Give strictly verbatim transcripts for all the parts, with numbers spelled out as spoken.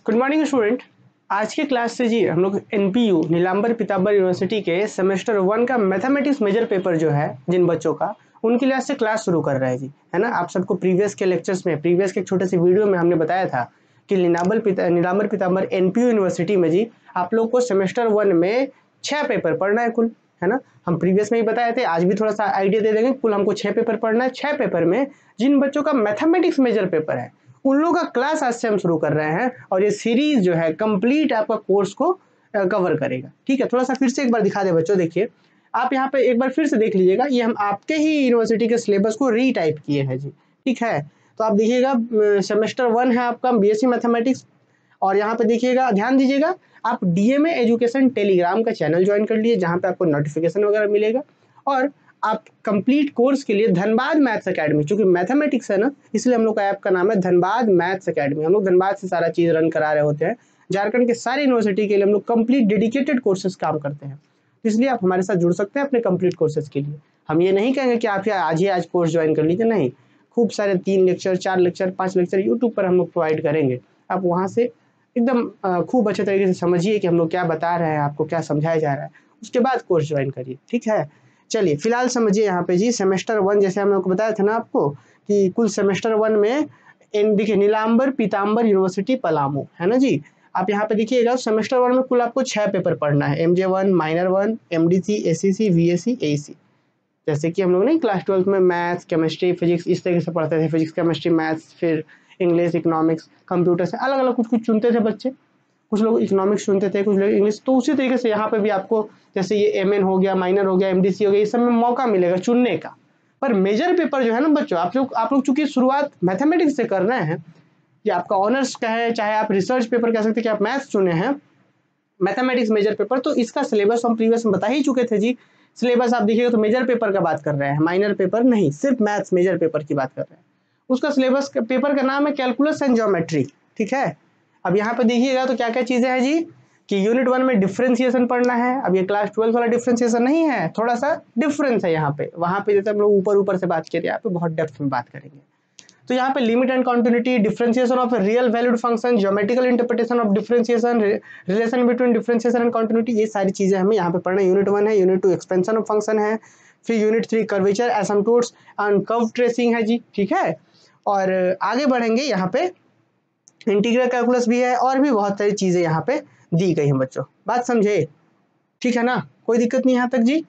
Good morning student. आज के class से जी हम लोग एनपीयू नीलांबर पीतांबर यूनिवर्सिटी के सेमेस्टर वन का मैथमेटिक्स मेजर पेपर जो है जिन बच्चों का, उनके लिए आज से क्लास शुरू कर रहे हैं जी, है ना। आप सबको प्रीवियस के लेक्चर्स में, प्रीवियस के एक छोटे से वीडियो में हमने बताया था कि नीलांबर पिता नीलांबर पीतांबर एनपीयू यूनिवर्सिटी में जी आप लोग को सेमेस्टर वन में छः पेपर पढ़ना है कुल, है ना। हम प्रीवियस में ही बताए थे, आज भी थोड़ा सा आइडिया दे देंगे। कुल हमको छः पेपर पढ़ना है। छः पेपर में जिन बच्चों का मैथमेटिक्स मेजर पेपर है उन लोगों का क्लास आज से हम शुरू कर रहे हैं, और ये सीरीज जो है कंप्लीट आपका कोर्स को कवर करेगा। ठीक है, थोड़ा सा फिर से एक बार दिखा दे बच्चों। देखिए आप यहाँ पे एक बार फिर से देख लीजिएगा, ये हम आपके ही यूनिवर्सिटी के सिलेबस को रीटाइप किए हैं जी। ठीक है, तो आप देखिएगा सेमेस्टर वन है आपका बीएससी मैथमेटिक्स, और यहाँ पे देखिएगा, ध्यान दीजिएगा, आप डीएमए एजुकेशन टेलीग्राम का चैनल ज्वाइन कर लिए जहाँ पे आपको नोटिफिकेशन वगैरह मिलेगा। और आप कंप्लीट कोर्स के लिए धनबाद मैथ्स एकेडमी, चूंकि मैथमेटिक्स है ना, इसलिए हम लोग का ऐप का नाम है धनबाद मैथ्स एकेडमी। हम लोग धनबाद से सारा चीज़ रन करा रहे होते हैं। झारखंड के सारे यूनिवर्सिटी के लिए हम लोग कंप्लीट डेडिकेटेड कोर्सेज काम करते हैं, इसलिए आप हमारे साथ जुड़ सकते हैं अपने कंप्लीट कोर्सेज के लिए। हम ये नहीं कहेंगे कि आप आज ही आज कोर्स ज्वाइन कर लीजिए, नहीं। खूब सारे तीन लेक्चर, चार लेक्चर, पाँच लेक्चर यूट्यूब पर हम लोग प्रोवाइड करेंगे। आप वहाँ से एकदम खूब अच्छे तरीके से समझिए कि हम लोग क्या बता रहे हैं, आपको क्या समझाया जा रहा है, उसके बाद कोर्स ज्वाइन करिए। ठीक है, चलिए फिलहाल समझिए यहाँ पे जी सेमेस्टर वन, जैसे हम लोग को बताया था ना आपको कि कुल सेमेस्टर वन में इन देखिए नीलांबर पीतांबर यूनिवर्सिटी पलामू, है ना जी। आप यहाँ पे देखिएगा सेमेस्टर वन में कुल आपको छः पेपर पढ़ना है, M J one, minor one, M D C, A C C, V S C, A C. जैसे कि हम लोग नहीं क्लास ट्वेल्थ में मैथ्स, केमिस्ट्री, फिजिक्स इस तरीके से पढ़ते थे, फिजिक्स, केमिस्ट्री, मैथ्स, फिर इंग्लिश, इकोनॉमिक्स, कंप्यूटर से अलग अलग कुछ कुछ चुनते थे बच्चे। कुछ लोग इकोनॉमिक्स चुनते थे, कुछ लोग इंग्लिश। तो उसी तरीके से यहाँ पे भी आपको, जैसे ये एम एन हो गया, माइनर हो गया, एम डी सी हो गया, इस सब में मौका मिलेगा चुनने का। पर मेजर पेपर जो है ना बच्चों, आप लोग आप लोग चूंकि शुरुआत मैथमेटिक्स से कर रहे हैं, कि आपका ऑनर्स का है, चाहे आप रिसर्च पेपर कह सकते हैं कि आप मैथ्स चुने हैं, मैथमेटिक्स मेजर पेपर, तो इसका सिलेबस हम प्रीवियस में बता ही चुके थे जी। सिलेबस आप देखिएगा तो मेजर पेपर का बात कर रहे हैं, माइनर पेपर नहीं, सिर्फ मैथ्स मेजर पेपर की बात कर रहे हैं। उसका सिलेबस पेपर का नाम है कैलकुलस एंड ज्योमेट्री। ठीक है, अब यहाँ पे देखिएगा तो क्या क्या चीजें हैं जी, कि यूनिट वन में डिफरेंशिएशन पढ़ना है। अब ये क्लास ट्वेल्थ वाला डिफरेंशिएशन नहीं है, थोड़ा सा डिफरेंस है यहाँ पे। वहाँ पे जैसे हम लोग ऊपर ऊपर से बात किए, यहाँ पे बहुत डेप्थ में बात करेंगे। तो यहाँ पे limit and continuity, differentiation of real valued function, geometrical interpretation of differentiation, relation between differentiation and continuity, ये सारी चीजें हमें यहाँ पे पढ़ना है। यूनिट वन है, unit two expansion of function है, फिर unit three curvature, asymptotes and curve tracing है जी। ठीक है, और आगे बढ़ेंगे, यहाँ पे इंटीग्रल कैलकुलस भी है, और भी बहुत सारी चीजें यहाँ पे दी गई हैं बच्चों। बात समझे? ठीक है ना, कोई दिक्कत नहीं यहाँ तक जी?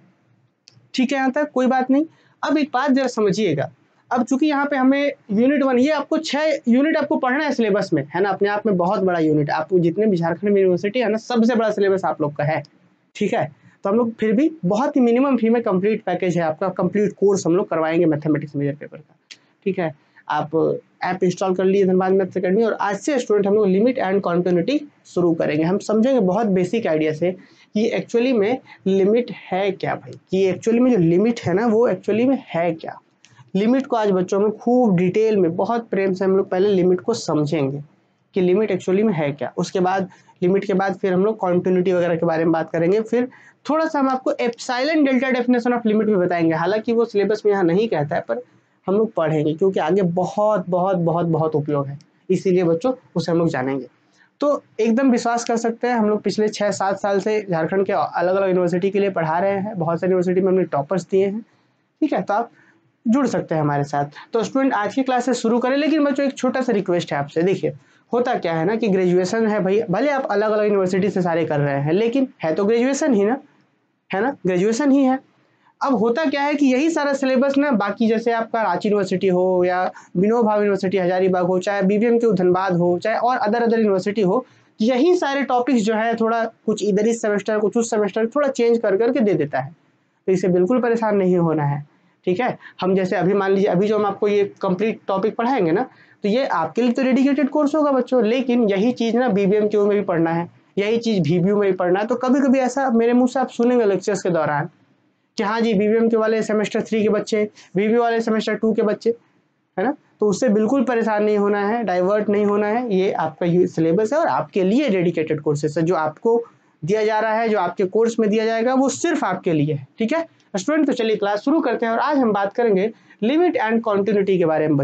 ठीक है, यहाँ तक कोई बात नहीं। अब एक बात जरा समझिएगा, अब चूंकि यहाँ पे हमें यूनिट वन, ये आपको छह यूनिट आपको पढ़ना है सिलेबस में, है ना। अपने आप में बहुत बड़ा यूनिट, आपको जितने भी झारखंड में यूनिवर्सिटी है ना, सबसे बड़ा सिलेबस आप लोग का है। ठीक है, तो हम लोग फिर भी बहुत ही मिनिमम फी में कंप्लीट पैकेज है आपका, कंप्लीट कोर्स हम लोग करवाएंगे मैथमेटिक्स मेजर पेपर का। ठीक है, आप ऐप इंस्टॉल कर लिए धनबाद मैथ्स एकेडमी, और आज से स्टूडेंट हम लोग लिमिट एंड कंटिन्यूटी शुरू करेंगे। हम समझेंगे बहुत बेसिक आइडिया से कि एक्चुअली में लिमिट है क्या भाई, कि एक्चुअली में जो लिमिट है ना वो एक्चुअली में है क्या। लिमिट को आज बच्चों में खूब डिटेल में, बहुत प्रेम से हम लोग पहले लिमिट को समझेंगे कि लिमिट एक्चुअली में है क्या। उसके बाद लिमिट के बाद फिर हम लोग कंटिन्यूटी वगैरह के बारे में बात करेंगे। फिर थोड़ा सा हम आपको epsilon delta definition of limit भी बताएंगे, हालांकि वो सिलेबस में यहाँ नहीं कहता है, पर हम लोग पढ़ेंगे क्योंकि आगे बहुत बहुत बहुत बहुत उपयोग है, इसीलिए बच्चों उसे हम लोग जानेंगे। तो एकदम विश्वास कर सकते हैं, हम लोग पिछले छः सात साल से झारखंड के अलग अलग यूनिवर्सिटी के लिए पढ़ा रहे हैं, बहुत सारी यूनिवर्सिटी में हमने टॉपर्स दिए हैं। ठीक है, तो आप जुड़ सकते हैं हमारे साथ। तो स्टूडेंट आज की क्लास से शुरू करें, लेकिन बच्चों एक छोटा सा रिक्वेस्ट है आपसे। देखिए होता क्या है ना कि ग्रेजुएशन है भाई, भले आप अलग अलग यूनिवर्सिटी से सारे कर रहे हैं, लेकिन है तो ग्रेजुएशन ही ना, है ना, ग्रेजुएशन ही है। अब होता क्या है कि यही सारा सिलेबस ना, बाकी जैसे आपका रांची यूनिवर्सिटी हो या विनोबा भावे यूनिवर्सिटी हजारीबाग हो, चाहे बीबीएम के धनबाद हो, चाहे और अदर अदर यूनिवर्सिटी हो, यही सारे टॉपिक्स जो है थोड़ा कुछ इधर इस सेमेस्टर कुछ उस सेमेस्टर थोड़ा चेंज कर करके दे देता है। तो इसे बिल्कुल परेशान नहीं होना है। ठीक है, हम जैसे अभी मान लीजिए, अभी जो हम आपको ये कंप्लीट टॉपिक पढ़ाएंगे ना, तो ये आपके लिए तो डेडिकेटेड कोर्स होगा बच्चों, लेकिन यही चीज़ ना बीबीएम के में भी पढ़ना है, यही चीज़ भीबीयू में भी पढ़ना है। तो कभी कभी ऐसा मेरे मुँह से आप सुनेंगे लेक्चर्स के दौरान कि हाँ जी बीबीएम के वाले सेमेस्टर थ्री के बच्चे, बीबीयू वाले सेमेस्टर टू के बच्चे, है ना। तो उससे बिल्कुल परेशान नहीं होना है, डाइवर्ट नहीं होना है। ये आपका सिलेबस है और आपके लिए डेडिकेटेड कोर्सेस है, जो आपको दिया जा रहा है, जो आपके कोर्स में दिया जाएगा वो सिर्फ आपके लिए है। ठीक है स्टूडेंट, तो चलिए क्लास शुरू करते हैं, और आज हम बात करेंगे लिमिट एंड कंटिन्यूटी के बारे में बच्चों।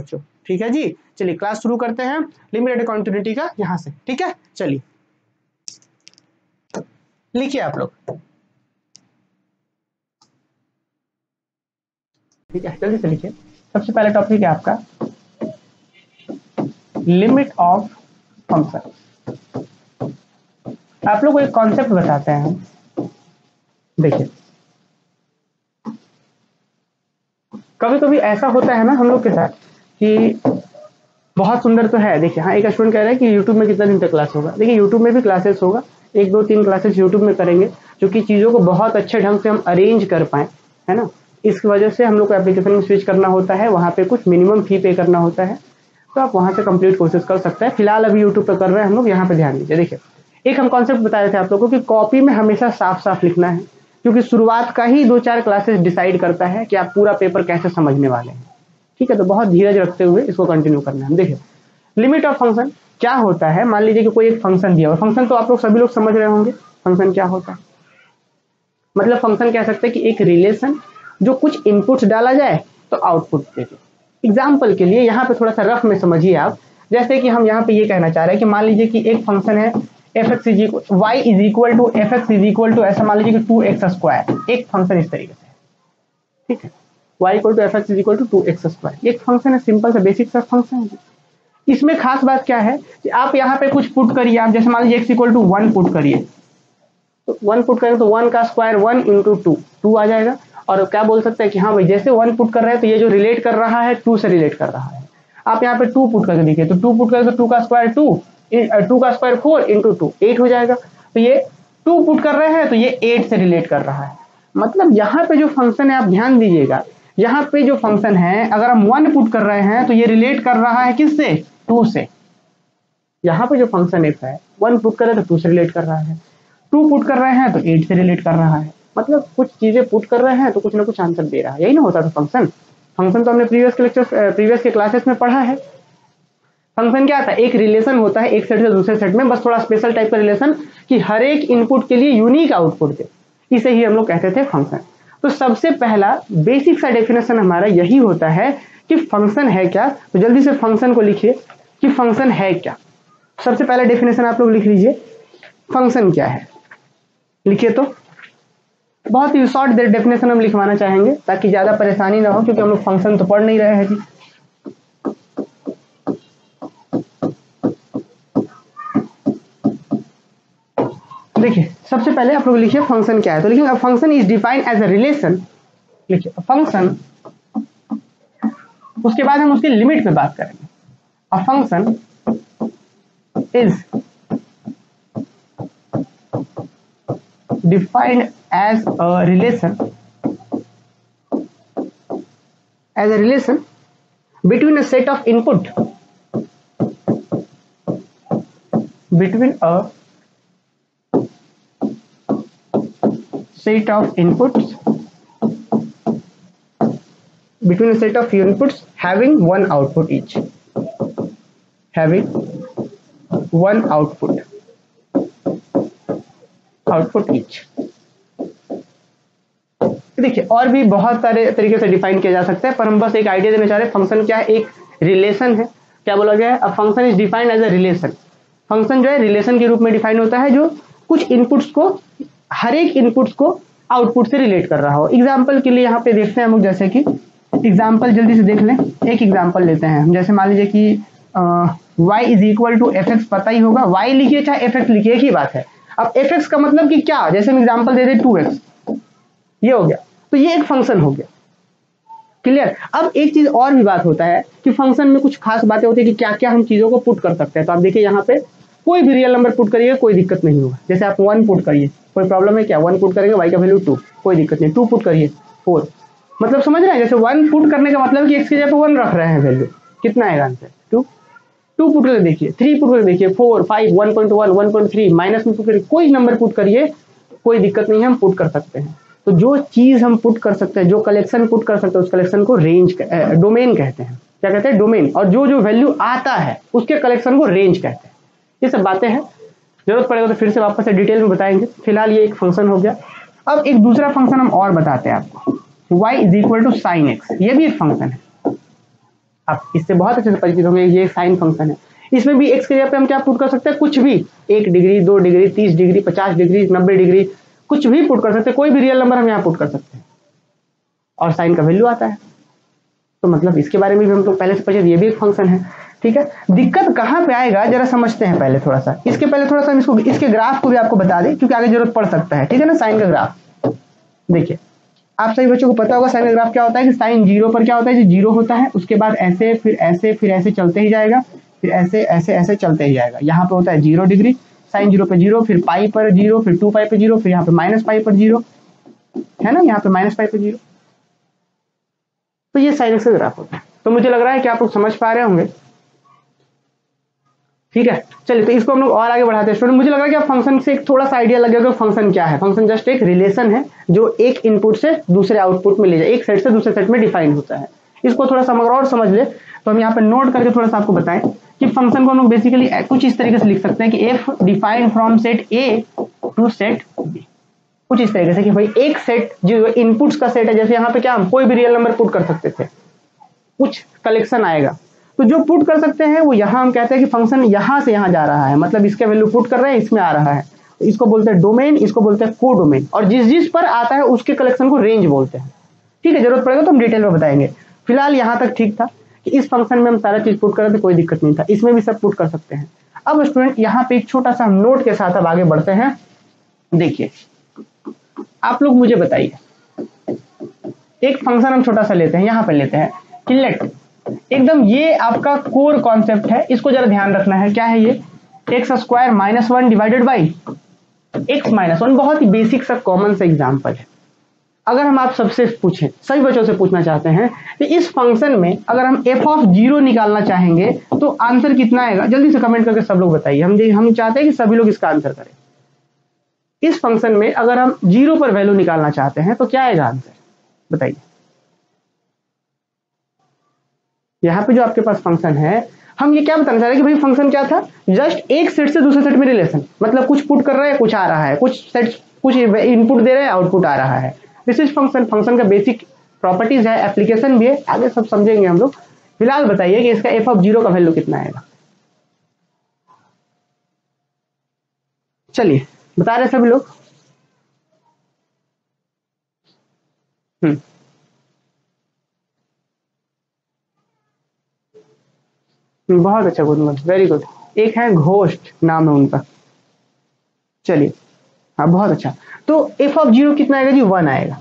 ठीक है जी, चलिए क्लास शुरू करते हैं लिमिटेड कॉन्टिन्यूटी का यहाँ से। ठीक है, चलिए लिखिए आप लोग। ठीक है, जल्दी से लिखिए। सबसे पहला टॉपिक है आपका लिमिट ऑफ फंक्शन। आप लोग को एक कॉन्सेप्ट बताते हैं। देखिए, कभी कभी ऐसा होता है ना हम लोग के साथ कि बहुत सुंदर तो है। देखिए, हाँ, एक स्टूडेंट कह रहा है कि यूट्यूब में कितना दिन तक क्लास होगा। देखिए, यूट्यूब में भी क्लासेस होगा, एक दो तीन क्लासेस यूट्यूब में करेंगे, जो कि चीज़ों को बहुत अच्छे ढंग से हम अरेंज कर पाएँ, है ना। इस वजह से हम लोग को एप्लीकेशन में स्विच करना होता है, वहाँ पे कुछ मिनिमम फी पे करना होता है, तो आप वहाँ से कंप्लीट कोर्सेज कर सकते हैं। फिलहाल अभी यूट्यूब पे कर रहे हैं हम लोग, यहाँ पे ध्यान दीजिए। देखिए, एक हम कॉन्सेप्ट बताए थे आप लोगों को कि कॉपी में हमेशा साफ साफ लिखना है, क्योंकि शुरुआत का ही दो चार क्लासेस डिसाइड करता है कि आप पूरा पेपर कैसे समझने वाले हैं। ठीक है, तो बहुत धीरज रखते हुए इसको कंटिन्यू करना है। देखिए, लिमिट ऑफ फंक्शन क्या होता है। मान लीजिए कि कोई एक फंक्शन दिया हुआ, फंक्शन तो आप लोग सभी लोग समझ रहे होंगे फंक्शन क्या होता है। मतलब फंक्शन कह सकते हैं कि एक रिलेशन जो कुछ इनपुट्स डाला जाए तो आउटपुट दे दे। एग्जाम्पल के लिए यहाँ पे थोड़ा सा रफ में समझिए आप। जैसे कि हम यहाँ पे ये कहना चाह रहे हैं कि मान लीजिए कि एक फंक्शन है f x is equal y is equal to f x is equal to ऐसा मान लीजिए कि टू एक्स स्क्वायर, एक फंक्शन इस तरीके से। ठीक है, y equal to f x is equal to two x square, एक फंक्शन है, सिंपल सा बेसिक सा फंक्शन है। इसमें खास बात क्या है कि आप यहाँ पे कुछ पुट करिए। आप जैसे मान लीजिए x equal to one put करिए, तो वन पुट करें तो वन का square one into two two आ जाएगा। और क्या बोल सकते हैं कि हाँ भाई, जैसे वन पुट कर रहे हैं तो ये जो रिलेट कर रहा है टू से रिलेट कर रहा है। आप यहाँ पे टू पुट करके देखिए, तो टू पुट करें तो टू का स्क्वायर टू, टू का square four into two eight हो जाएगा। तो ये टू पुट कर रहे हैं तो ये एट से रिलेट कर रहा है। मतलब यहाँ पे जो फंक्शन है, आप ध्यान दीजिएगा, यहाँ पे जो फंक्शन है अगर हम वन पुट कर रहे हैं तो ये रिलेट कर रहा है किससे, टू से। यहाँ पे जो फंक्शन एफ है, वन पुट कर रहे हैं तो टू से रिलेट कर रहा है, टू पुट कर रहे हैं तो एट से रिलेट कर रहा है। मतलब कुछ चीजें पुट कर रहे हैं तो कुछ ना कुछ आंसर दे रहा है। यही ना होता था फंक्शन। फंक्शन तो हमने प्रीवियस के लेक्चर प्रीवियस के क्लासेस में पढ़ा है। फंक्शन क्या था, एक रिलेशन होता है एक सेट से दूसरे सेट में, बस थोड़ा स्पेशल टाइप का रिलेशन कि हर एक इनपुट के लिए यूनिक आउटपुट दे, इसे ही हम लोग कहते थे फंक्शन। तो सबसे पहला बेसिक सा डेफिनेशन हमारा यही होता है कि फंक्शन है क्या। तो जल्दी से फंक्शन को लिखिए कि फंक्शन है क्या। सबसे पहला डेफिनेशन आप लोग लिख लीजिए, फंक्शन क्या है। लिखिए, तो बहुत ही शॉर्ट डेफिनेशन हम लिखवाना चाहेंगे ताकि ज्यादा परेशानी ना हो, क्योंकि हम लोग फंक्शन तो पढ़ नहीं रहे हैं जी। देखिए, सबसे पहले आप लोग लिखिए फंक्शन क्या है। तो लिखिए, function is defined as a relation. लिखिए फंक्शन, उसके बाद हम उसकी लिमिट पे बात करेंगे। A function is defined as a relation as a relation between a set of input between a set of inputs between a set of inputs having one output each having one output output each. देखिए, और भी बहुत सारे तरीके से define किया जा सकता है, पर हम बस एक आइडिया देना चाह रहे हैं। फंक्शन क्या है, एक रिलेशन है। क्या बोला गया है, a function is defined as a relation. Function जो है रिलेशन के रूप में डिफाइन होता है, जो कुछ इनपुट्स को, हर एक इनपुट्स को आउटपुट से रिलेट कर रहा हो। एग्जाम्पल के लिए यहाँ पे देखते हैं हम लोग, जैसे कि एग्जाम्पल जल्दी से देख लें। एक एग्जाम्पल लेते हैं हम, जैसे मान लीजिए कि y is equal to f x, पता ही होगा, y लिखिए चाहे एफ एक्स लिखिए, एक ही बात है। अब एफ एक्स का मतलब कि क्या, जैसे हम एग्जांपल दे दे टू एक्स, ये हो गया, तो ये एक फंक्शन हो गया। क्लियर। अब एक चीज और भी बात होता है कि फंक्शन में कुछ खास बातें होती है कि क्या क्या हम चीजों को पुट कर सकते हैं। तो आप देखिए, यहाँ पे कोई भी रियल नंबर पुट करिए, कोई दिक्कत नहीं होगा। जैसे आप वन पुट करिए, कोई प्रॉब्लम है क्या, वन पुट करेंगे, वाई का वैल्यू टू, कोई दिक्कत नहीं। टू पुट करिए, फोर, मतलब समझ रहे हैं। जैसे वन पुट करने का मतलब कि एक्स की जगह पे वन रख रहे हैं वैल्यू, कितना आएगा आंसर, टू। टू पुट करके देखिए, थ्री पुट करके देखिए, four, five, one point one, one point three, minus में पुट करिए, कोई नंबर पुट करिए, कोई दिक्कत नहीं है, हम पुट कर सकते हैं। तो जो चीज हम पुट कर सकते हैं, जो कलेक्शन पुट कर सकते हैं, उस कलेक्शन को रेंज, डोमेन कहते हैं। क्या कहते हैं, डोमेन। और जो जो वैल्यू आता है उसके कलेक्शन को रेंज कहते हैं। ये सब बातें हैं, जरूरत पड़ेगा तो फिर से वापस से डिटेल में बताएंगे। फिलहाल ये एक फंक्शन हो गया। अब एक दूसरा फंक्शन हम और बताते हैं आपको, y is equal to sine x, ये भी एक फंक्शन है। आप इससे बहुत अच्छे से परिचित होंगे, ये साइन फंक्शन है। इसमें भी एक्स की जगह पे हम क्या पुट कर सकते हैं, कुछ भी, एक डिग्री, दो डिग्री, तीस डिग्री, पचास डिग्री, नब्बे डिग्री, कुछ भी पुट कर सकते हैं, कोई भी रियल नंबर हम यहाँ पुट कर सकते हैं और साइन का वैल्यू आता है। तो मतलब इसके बारे में भी हम लोग पहले से परिचित, ये भी एक फंक्शन है, ठीक है। दिक्कत कहाँ पे आएगा जरा समझते हैं पहले थोड़ा सा। इसके पहले थोड़ा सा हम इसको इसके ग्राफ को भी आपको बता दें, क्योंकि आगे जरूरत पड़ सकता है, ठीक है ना। साइन का ग्राफ देखिए, आप सभी बच्चों को पता होगा साइन का ग्राफ क्या होता है कि साइन जीरो पर क्या होता है, जीरो होता है, उसके बाद ऐसे फिर ऐसे फिर ऐसे चलते ही जाएगा, फिर ऐसे ऐसे ऐसे चलते ही जाएगा। यहाँ पे होता है जीरो डिग्री, साइन जीरो पे जीरो, फिर पाई पर जीरो, फिर टू पाई पे जीरो, फिर यहाँ पे माइनस पाई पर जीरो, है ना, यहाँ पे माइनस पाई पे जीरो। तो ये साइन एक्स का ग्राफ होता है। तो मुझे लग रहा है कि आप लोग समझ पा रहे होंगे, ठीक है। चलिए तो इसको हम लोग और आगे बढ़ाते हैं स्टूडेंट। मुझे लग रहा है कि आप फंक्शन से एक थोड़ा सा आइडिया लगेगा कि फंक्शन क्या है। फंक्शन जस्ट एक रिलेशन है जो एक इनपुट से दूसरे आउटपुट में ले जाए, एक सेट से दूसरे सेट में डिफाइन होता है। इसको थोड़ा सा मगर और समझ ले तो हम यहाँ पे नोट करके थोड़ा सा आपको बताएं कि फंक्शन को हम लोग बेसिकली कुछ इस तरीके से लिख सकते हैं कि f define from set A to set B, कुछ इस तरीके से कि भाई एक सेट जो इनपुट्स का सेट है, जैसे यहाँ पे क्या हम कोई भी रियल नंबर पुट कर सकते थे, कुछ कलेक्शन आएगा, तो जो पुट कर सकते हैं वो यहाँ हम कहते हैं कि फंक्शन यहाँ से यहाँ जा रहा है, मतलब इसका वैल्यू पुट कर रहे हैं, इसमें आ रहा है, तो इसको बोलते हैं डोमेन, इसको बोलते हैं को डोमेन, और जिस जिस पर आता है उसके कलेक्शन को रेंज बोलते हैं, ठीक है। जरूरत पड़ेगा तो हम डिटेल में बताएंगे। फिलहाल यहाँ तक ठीक था कि इस फंक्शन में हम सारा चीज पुट कर रहे थे, कोई दिक्कत नहीं था, इसमें भी सब पुट कर सकते हैं। अब स्टूडेंट यहाँ पे एक छोटा सा नोट के साथ अब आगे बढ़ते हैं। देखिए आप लोग मुझे बताइए, एक फंक्शन हम छोटा सा लेते हैं, यहाँ पे लेते हैं कि लेट, एकदम ये आपका कोर कॉन्सेप्ट है, इसको जरा ध्यान रखना है। क्या है ये, x square minus one divided by x minus one. बहुत ही बेसिक सा कॉमन सा एग्जांपल है। अगर हम आप सबसे पूछें, सभी बच्चों से पूछना चाहते हैं कि इस फंक्शन में अगर हम एफ ऑफ जीरो निकालना चाहेंगे तो आंसर कितना आएगा, जल्दी से कमेंट करके सब लोग बताइए। हम हम चाहते हैं कि सभी लोग इसका आंसर करें। इस फंक्शन में अगर हम जीरो पर वैल्यू निकालना चाहते हैं तो क्या आएगा आंसर, बताइए। यहाँ पे जो आपके पास फंक्शन है, हम ये क्या बताना चाह रहे हैं कि भाई फंक्शन क्या था, जस्ट एक सेट से दूसरे सेट में रिलेशन, मतलब कुछ पुट कर रहे हैं, कुछ आ रहा है, कुछ सेट कुछ इनपुट दे रहे हैं, आउटपुट आ रहा है। This is function. फंक्शन का बेसिक प्रॉपर्टीज है, एप्लीकेशन भी है, आगे सब समझेंगे हम लोग। फिलहाल बताइए कि इसका एफ ऑफ जीरो का वैल्यू कितना आएगा। चलिए बता रहे सभी लोग। हम्म बहुत अच्छा, गुड, वेरी गुड। एक है घोस्ट, नाम है उनका। चलिए हाँ बहुत अच्छा। तो एफ ऑफ जीरो कितना आएगा जी, वन आएगा,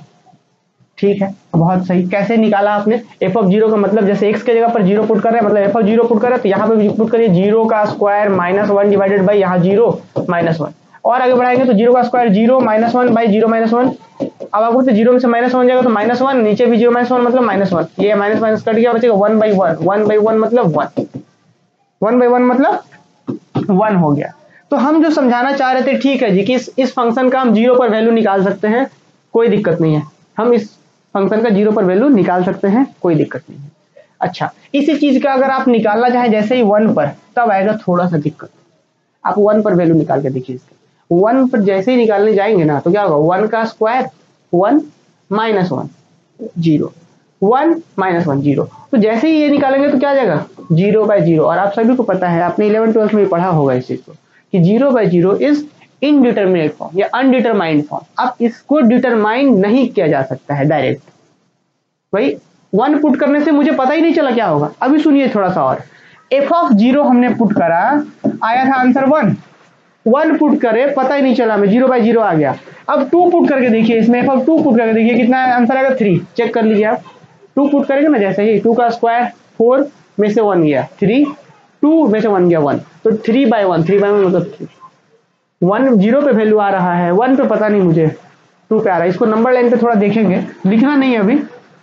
ठीक है, बहुत सही। कैसे निकाला आपने एफ ऑफ जीरो का, मतलब जैसे एक्स के जगह पर जीरो पुट कर रहे हैं, मतलब एफ ऑफ जीरो पुट कर रहे हैं, तो यहाँ पे भी पुट करिए जीरो का square minus one divided by यहाँ जीरो माइनस वन, और आगे बढ़ाएंगे तो जीरो का square zero minus one by zero minus one. अब आपको तो जीरो में से माइनस वन जाएगा तो माइनस वन, नीचे भी जीरो माइनस वन मतलब माइनस वन, ये माइनस माइनस कट गया, बचेगा one by one, one by one मतलब वन, वन बाई वन मतलब वन हो गया। तो हम जो समझाना चाह रहे थे, ठीक है जी, कि इस इस फंक्शन का हम जीरो पर वैल्यू निकाल सकते हैं, कोई दिक्कत नहीं है। हम इस फंक्शन का जीरो पर वैल्यू निकाल सकते हैं, कोई दिक्कत नहीं है। अच्छा, इसी चीज का अगर आप निकालना चाहें जैसे ही वन पर, तब आएगा थोड़ा सा दिक्कत। आप वन पर वैल्यू निकाल के देखिए, इसके वन पर जैसे ही निकालने जाएंगे ना तो क्या होगा, वन का square one minus one zero, one minus one zero. तो जैसे ही ये निकालेंगे तो क्या आ जाएगा, जीरो बाय जीरो। और आप सभी को पता है, आपने इलेवन ट्वेल्थ में पढ़ा होगा इस चीज को, कि zero by zero is indeterminate form या अनडिटरमाइंड फॉर्म। अब इसको डिटरमाइन नहीं किया जा सकता है डायरेक्ट। भाई वन पुट करने से मुझे पता ही नहीं चला क्या होगा। अभी सुनिए थोड़ा सा और, एफ ऑफ जीरो हमने पुट करा, आया था आंसर वन, वन पुट करे, पता ही नहीं चला, हमें जीरो बाय जीरो आ गया। अब टू पुट करके देखिए, इसमें एफ ऑफ टू पुट करके देखिए कितना आंसर आएगा, थ्री। चेक कर लीजिए आप, टू पुट करेंगे ना, जैसे ही टू का स्क्वायर फोर में से वन गया थ्री, टू में से वन गया वन, तो three by one, three by one मतलब थ्री। वन जीरो पे वैल्यू आ रहा है, वन पे पता नहीं मुझे, टू पे आ रहा है। इसको नंबर लाइन पे थोड़ा देखेंगे, लिखना नहीं है अभी।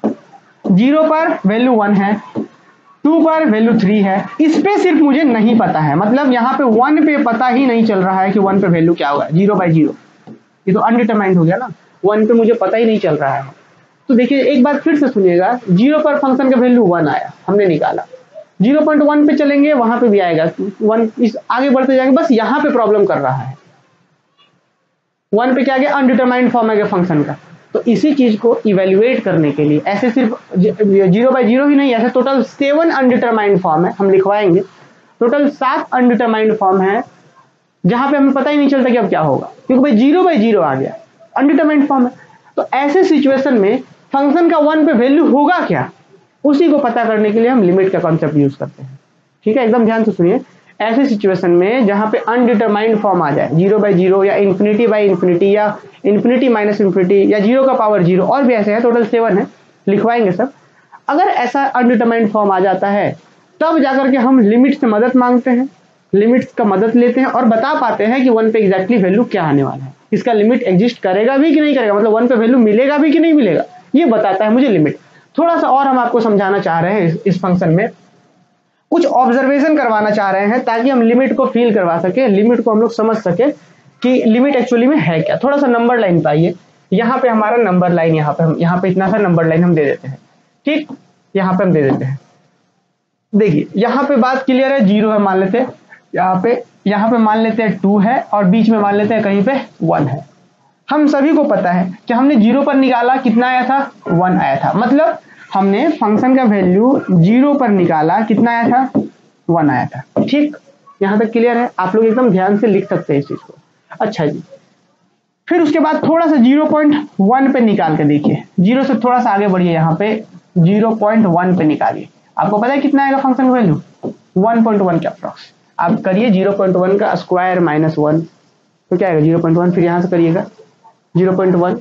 जीरो पर वैल्यू वन है, टू पर वैल्यू थ्री है, इस पे सिर्फ मुझे नहीं पता है, मतलब यहाँ पे वन पे पता ही नहीं चल रहा है कि वन पे वैल्यू क्या होगा, जीरो बाय जीरो, ये तो अनडिटरमाइंड हो गया ना, वन पे मुझे पता ही नहीं चल रहा है। तो देखिए एक बार फिर से सुनिएगा, जीरो पर फंक्शन का वैल्यू वन आया, हमने निकाला, जीरो पॉइंट वन पे चलेंगे वहां पे भी आएगा वन, इस आगे बढ़ते जाएंगे, बस यहाँ पे प्रॉब्लम कर रहा है। वन पे क्या आ गया, अनडिटरमाइंड फॉर्म आ गया फंक्शन का। तो इसी चीज को इवेल्युएट करने के लिए ऐसे सिर्फ जीरो बाई जीरो ही नहीं, ऐसे टोटल सेवन अनडिटरमाइंड फॉर्म है, हम लिखवाएंगे टोटल सात अनडिटरमाइंड फॉर्म है जहां पे हमें पता ही नहीं चलता कि अब क्या होगा, क्योंकि भाई जीरो बाई जीरो आ गया, अनडिटरमाइंड फॉर्म है। तो ऐसे सिचुएशन में फंक्शन का वन पे वैल्यू होगा क्या, उसी को पता करने के लिए हम लिमिट का कॉन्सेप्ट यूज करते हैं। ठीक है, एकदम ध्यान से सुनिए। ऐसे सिचुएशन में जहां पे अनडिटरमाइंड फॉर्म आ जाए, जीरो बाई जीरो या इन्फिनिटी बाई इन्फिनिटी या इन्फिनिटी माइनस इन्फिनिटी या जीरो का पावर जीरो, और भी ऐसे है, टोटल सेवन है, लिखवाएंगे सब। अगर ऐसा अनडिटरमाइंड फॉर्म आ जाता है तब जाकर के हम लिमिट से मदद मांगते हैं, लिमिट्स का मदद लेते हैं और बता पाते हैं कि वन पे एग्जैक्टली वैल्यू क्या आने वाला है, इसका लिमिट एग्जिस्ट करेगा भी कि नहीं करेगा, मतलब वन पे वैल्यू मिलेगा भी कि नहीं मिलेगा, ये बताता है मुझे लिमिट। थोड़ा सा और हम आपको समझाना चाह रहे हैं इस, इस फंक्शन में कुछ ऑब्जर्वेशन करवाना चाह रहे हैं ताकि हम लिमिट को फील करवा सके, लिमिट को हम लोग समझ सके कि लिमिट एक्चुअली में है क्या। थोड़ा सा नंबर लाइन पाइए, यहाँ पे हमारा नंबर लाइन, यहाँ पे हम यहाँ पे इतना सा नंबर लाइन हम दे देते हैं। ठीक, यहाँ पे हम दे देते हैं, देखिए यहाँ पे बात क्लियर है, जीरो है मान लेते हैं, यहाँ पे यहाँ पे मान लेते हैं टू है और बीच में मान लेते हैं कहीं पे वन है। हम सभी को पता है कि हमने जीरो पर निकाला कितना आया था, वन आया था, मतलब हमने फंक्शन का वैल्यू जीरो पर निकाला कितना आया था, वन आया था। ठीक, यहाँ तक क्लियर है, आप लोग एकदम ध्यान से लिख सकते हैं इस चीज को। अच्छा जी, फिर उसके बाद थोड़ा सा जीरो पॉइंट वन पे निकाल के देखिए, जीरो से थोड़ा सा आगे बढ़िए, यहाँ पे जीरो पॉइंट वन पे निकालिए, आपको पता है कितना आएगा फंक्शन का वैल्यू, वन पॉइंट वन के अप्रॉक्स। आप करिए जीरो पॉइंट वन का स्क्वायर माइनस वन, तो क्या आएगा जीरो पॉइंट वन, फिर यहाँ से करिएगा जीरो पॉइंट वन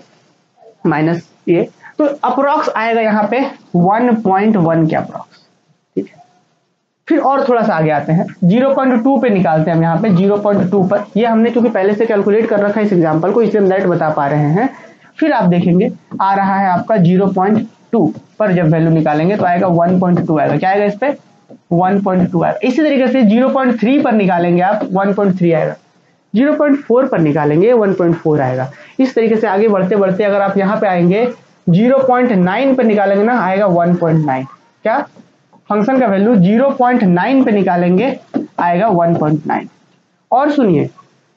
माइनस ये, तो अप्रॉक्स आएगा यहाँ पे वन पॉइंट वन के अप्रॉक्स। ठीक है, फिर और थोड़ा सा आगे आते हैं, जीरो पॉइंट टू पे निकालते हैं हम यहाँ पे जीरो पॉइंट टू पर, ये हमने क्योंकि पहले से कैलकुलेट कर रखा है इस एग्जांपल को, इसलिए हम डायरेक्ट बता पा रहे हैं। फिर आप देखेंगे आ रहा है आपका जीरो पॉइंट टू पर जब वैल्यू निकालेंगे तो आएगा वन पॉइंट टू आएगा, क्या आएगा इस पे वन पॉइंट टू आएगा। इसी तरीके से जीरो पॉइंट थ्री पर निकालेंगे आप वन पॉइंट थ्री आएगा, जीरो पॉइंट फोर पर निकालेंगे वन पॉइंट फोर आएगा। इस तरीके से आगे बढ़ते बढ़ते अगर आप यहाँ पे आएंगे जीरो पॉइंट नाइन पे निकालेंगे ना, आएगा वन पॉइंट नाइन, क्या फंक्शन का वैल्यू जीरो पॉइंट नाइन पे निकालेंगे आएगा वन पॉइंट नाइन। और सुनिए,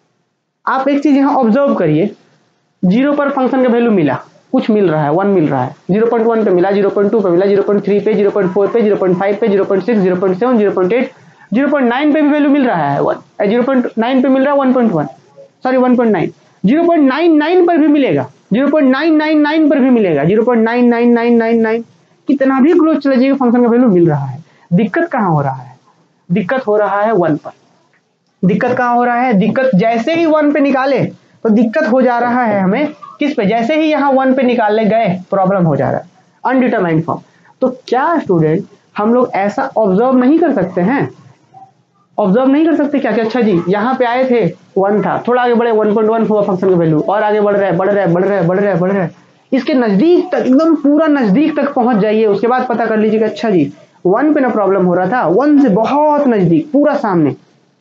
आप एक चीज यहाँ ऑब्जर्व करिए, जीरो पर फंक्शन का वैल्यू मिला, कुछ मिल रहा है, वन मिल रहा है, जीरो पॉइंट वन पे मिला, जीरो पॉइंट टू पे मिला, जीरो पॉइंट थ्री पे, जीरो पॉइंट फोर पे, जीरो पॉइंट फाइव पे, zero point six, zero point seven, zero point eight, zero point nine पे भी वैल्यू मिल रहा है, वन जीरो पॉइंट नाइन पे मिल रहा है one point one, sorry one point nine, zero point nine nine पर भी मिलेगा, zero point nine nine nine पर भी मिलेगा, zero point nine nine nine nine nine, कितना भी क्लोज चला जाएगा फंक्शन का वैल्यू मिल रहा है। दिक्कत कहाँ हो रहा है, दिक्कत हो रहा है वन पर। दिक्कत कहाँ हो रहा है, दिक्कत जैसे ही वन पे निकाले तो दिक्कत हो जा रहा है हमें किस पे, जैसे ही यहाँ वन पे निकालने गए प्रॉब्लम हो जा रहा है, अनडिटरमाइंड फॉर्म। तो क्या स्टूडेंट हम लोग ऐसा ऑब्जर्व नहीं कर सकते हैं, ऑब्जर्व नहीं कर सकते क्या कि अच्छा जी यहाँ पे आए थे वन था, थोड़ा आगे बढ़े वन पॉइंट वन हुआ फंक्शन का वैल्यू, और आगे बढ़ रहा है बढ़ रहा है बढ़ रहा है बढ़ रहा है बढ़ रहा है, इसके नजदीक तक, एकदम पूरा नजदीक तक पहुंच जाइए, उसके बाद पता कर लीजिएगा अच्छा जी वन पे ना प्रॉब्लम हो रहा था, वन से बहुत नजदीक पूरा सामने,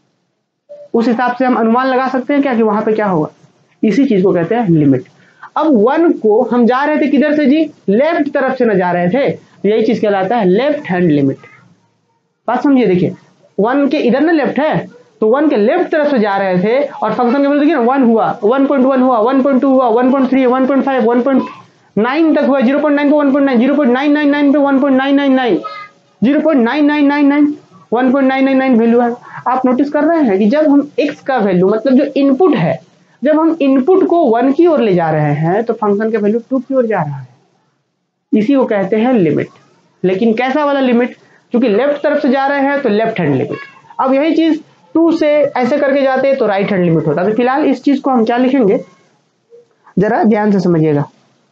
उस हिसाब से हम अनुमान लगा सकते हैं क्या कि वहां पे क्या होगा। इसी चीज को कहते हैं लिमिट। अब वन को हम जा रहे थे किधर से जी, लेफ्ट तरफ से न जा रहे थे, तो यही चीज कहलाता है लेफ्ट हैंड लिमिट। बात समझिए, देखिए वन के इधर ना लेफ्ट है, तो वन के लेफ्ट तरफ से जा रहे थे और फंक्शन के वैल्यू देखिए ना वन हुआ, वन पॉइंट वन हुआ, वन पॉइंट टू हुआ, one point three, one point five, one point nine तक हुआ, जीरो पॉइंट नाइन पे one point nine, zero point nine nine nine पे one point nine nine nine, zero point nine nine nine nine, one point nine nine nine value है। आप notice कर रहे हैं कि जब हम x का वैल्यू मतलब जो इनपुट है, जब हम इनपुट को वन की ओर ले जा रहे हैं तो फंक्शन का वैल्यू टू की ओर जा रहा है, इसी को कहते हैं लिमिट। लेकिन कैसा वाला लिमिट, क्योंकि लेफ्ट तरफ से जा रहे हैं तो लेफ्ट हैंड लिमिट। अब यही चीज टू से ऐसे करके जाते तो राइट हैंड लिमिट होता। तो फिलहाल इस चीज को हम क्या लिखेंगे, जरा ध्यान से समझिएगा।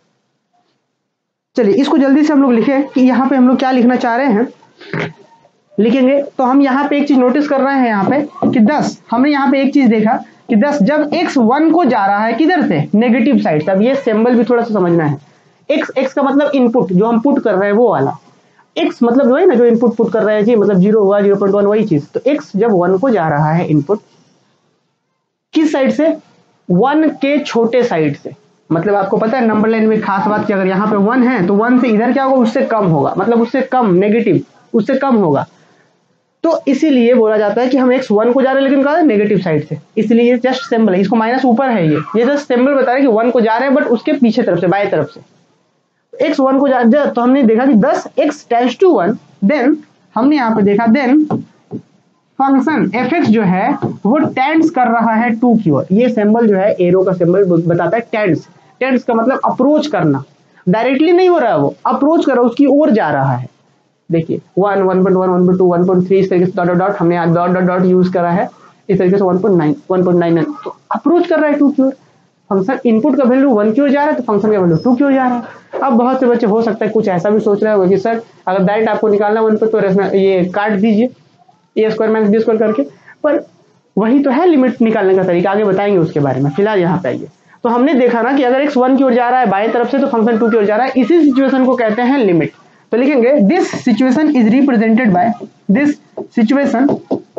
चलिए इसको जल्दी से हम लोग लिखें कि यहाँ पे हम लोग क्या लिखना चाह रहे हैं, लिखेंगे तो हम यहाँ पे एक चीज नोटिस कर रहे हैं यहाँ पे कि दस, हमने यहाँ पे एक चीज देखा कि दस जब x वन को जा रहा है किधर से, नेगेटिव साइड से। अब ये सिंबल भी थोड़ा सा समझना है, x x का मतलब इनपुट जो हम पुट कर रहे हैं वो वाला, x मतलब वही ना जो इनपुट पुट कर रहे हैं जी, मतलब जीरो हुआ, जीरो पॉइंट वन वही चीज। तो x जब वन को जा रहा है इनपुट किस साइड से, वन के छोटे साइड से। मतलब आपको पता है नंबर लाइन में खास बात कि अगर यहाँ पे वन है तो वन से इधर क्या होगा, उससे कम होगा, मतलब उससे कम, नेगेटिव उससे कम होगा। तो इसीलिए बोला जाता है कि हम एक्स वन को जा रहे हैं लेकिन कहा नेगेटिव साइड से, इसलिए जस्ट सिंबल है, इसको माइनस ऊपर है, ये ये जस्ट सिंबल बता रहा है कि वन को जा रहे हैं बट उसके पीछे तरफ से, बाएं तरफ से। एक्स वन को जा, जा तो हमने देखा कि दस x tends to one, then हमने यहाँ पे देखा देन फंक्शन एफ एक्स जो है वो टेंड्स कर रहा है टू की ओर। ये सिंबल जो है एरो का सिंबल बताता है टेंड्स। टेंड्स का मतलब अप्रोच करना, डायरेक्टली नहीं हो रहा है, वो अप्रोच कर रहा है, उसकी ओर जा रहा है। देखिए one, one point one, one point two, one point three, इस तरीके से डॉट डॉट, हमने आज डॉट डॉट डॉट यूज करा है, इस तरीके से one point nine, one point nine nine, तो अप्रोच कर रहा है टू की ओर। फंक्शन इनपुट का वैल्यू वन की ओर जा रहा है तो फंक्शन का वैल्यू टू की ओर जा रहा है। अब बहुत से बच्चे हो सकता है कुछ ऐसा भी सोच रहे हो कि सर अगर डायरेक्ट आपको निकालना वन पे तो ये काट दीजिए a square minus b square करके, पर वही तो है लिमिट निकालने का तरीका, आगे बताएंगे उसके बारे में, फिलहाल यहाँ पे आइए। तो हमने देखा ना कि अगर एक्स वन की ओर जा रहा है बाएं तरफ से तो फंक्शन टू की ओर जा रहा है, इसी सिचुएशन को कहते हैं लिमिट। तो लिखेंगे this situation is represented by, this situation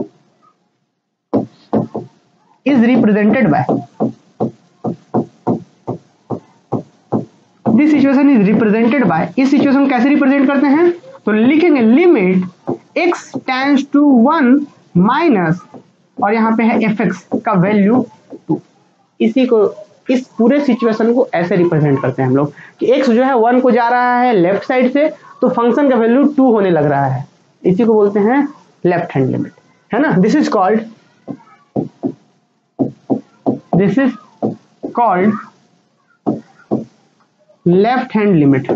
is represented by, this situation is represented by, इस सिचुएशन कैसे रिप्रेजेंट करते हैं, तो लिखेंगे limit x tends to one minus, और यहाँ पे है एफ एक्स का वैल्यू टू। इसी को, इस पूरे सिचुएशन को ऐसे रिप्रेजेंट करते हैं हम लोग कि x जो है वन को जा रहा है लेफ्ट साइड से तो फंक्शन का वैल्यू टू होने लग रहा है, इसी को बोलते हैं लेफ्ट हैंड लिमिट, है ना। This is called this is called left hand limit,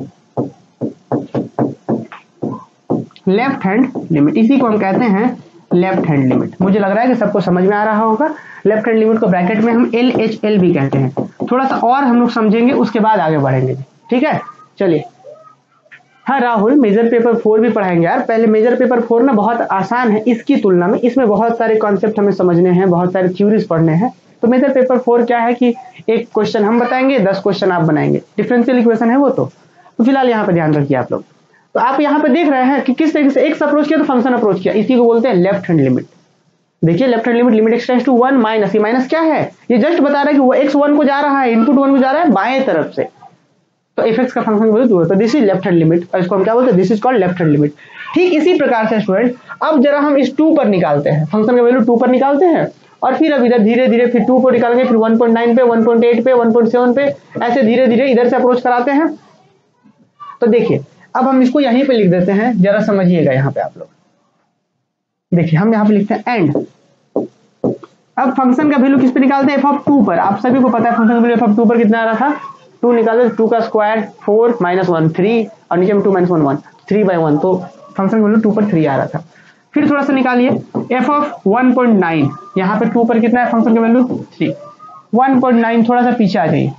left hand limit, इसी को हम कहते हैं लेफ्ट हैंड लिमिट। मुझे लग रहा है कि सबको समझ में आ रहा होगा। लेफ्ट हैंड लिमिट को ब्रैकेट में हम एल एच एल भी कहते हैं। थोड़ा सा और हम लोग समझेंगे उसके बाद आगे बढ़ेंगे, ठीक है। चलिए, हाँ राहुल, मेजर पेपर फोर भी पढ़ाएंगे यार। पहले मेजर पेपर फोर ना बहुत आसान है इसकी तुलना में, इसमें बहुत सारे कॉन्सेप्ट हमें समझने हैं, बहुत सारे थ्योरीज पढ़ने हैं। तो मेजर पेपर फोर क्या है कि एक क्वेश्चन हम बताएंगे, दस क्वेश्चन आप बनाएंगे, डिफरेंशियल इक्वेशन है वो। तो, तो फिलहाल यहाँ पे ध्यान रखिए आप लोग। तो आप यहाँ पे देख रहे हैं कि किस तरीके से एक्स अप्रोच किया तो फंक्शन अप्रोच किया, इसी को बोलते हैं लेफ्ट हैंड लिमिट। देखिए left hand limit, limit x tends to one minus, ये माइनस क्या है, ये जस्ट बता रहा है कि वो एक्स वन को जा रहा है, इनपुट वन को जा रहा है बाएं तरफ से, तो एफ एक्स का फंक्शन बोले तो this is left hand limit, और इसको हम क्या बोलते हैं, this is called left hand limit. ठीक इसी प्रकार से स्टूडेंट, अब जरा हम इस टू पर निकालते हैं, फंक्शन का वैल्यू टू पर निकालते हैं, और फिर अब इधर धीरे धीरे फिर टू को निकालेंगे, फिर वन पॉइंट नाइन पे, वन पॉइंट एट पे, वन पॉइंट सेवन पे, ऐसे धीरे धीरे इधर से अप्रोच कराते हैं। तो देखिए अब हम इसको यहीं पे लिख देते हैं, जरा समझिएगा यहाँ पे आप लोग। देखिए हम यहाँ पे लिखते हैं एंड। अब फंक्शन का वैल्यू किस पे निकालते हैं, एफ ऑफ टू पर। आप सभी को पता है फंक्शन का वैल्यू एफ ऑफ टू पर कितना आ रहा था, टू निकालते, टू का square four minus one three, और नीचे में two minus one one, three by one, तो फंक्शन का वैल्यू टू पर थ्री आ रहा था। फिर थोड़ा सा निकालिए f of one point nine, यहाँ पे टू पर कितना है फंक्शन का value three, one point nine, थोड़ा सा पीछे आ जाइए,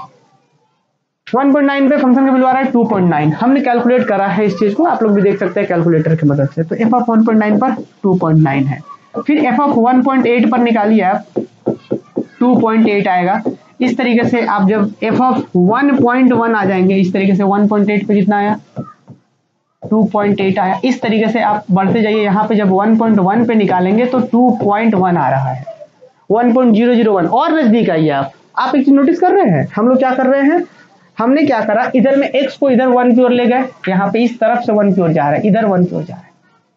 वन पॉइंट नाइन पे फंक्शन का वैल्यू आ रहा है टू पॉइंट नाइन। हमने कैलकुलेट करा है इस चीज को, आप लोग भी देख सकते हैं कैलकुलेटर की मदद से। तो f of one point nine पर टू पॉइंट नाइन है। फिर f of one point eight पर निकालिए आप, टू पॉइंट एट आएगा। इस तरीके से आप जब f of one point one आ जाएंगे, इस तरीके से वन पॉइंट एट पे कितना आया, टू पॉइंट एट आया। इस तरीके से आप बढ़ते जाइए, यहाँ पे जब वन पॉइंट वन पे निकालेंगे तो टू पॉइंट वन आ रहा है, one point zero zero one, और नजदीक आइए आप। आप एक चीज नोटिस कर रहे हैं, हम लोग क्या कर रहे हैं, हमने क्या करा, इधर में x को इधर वन की ओर ले गए, यहाँ पे इस तरफ से वन की ओर जा रहा है, इधर वन की ओर जा रहा है।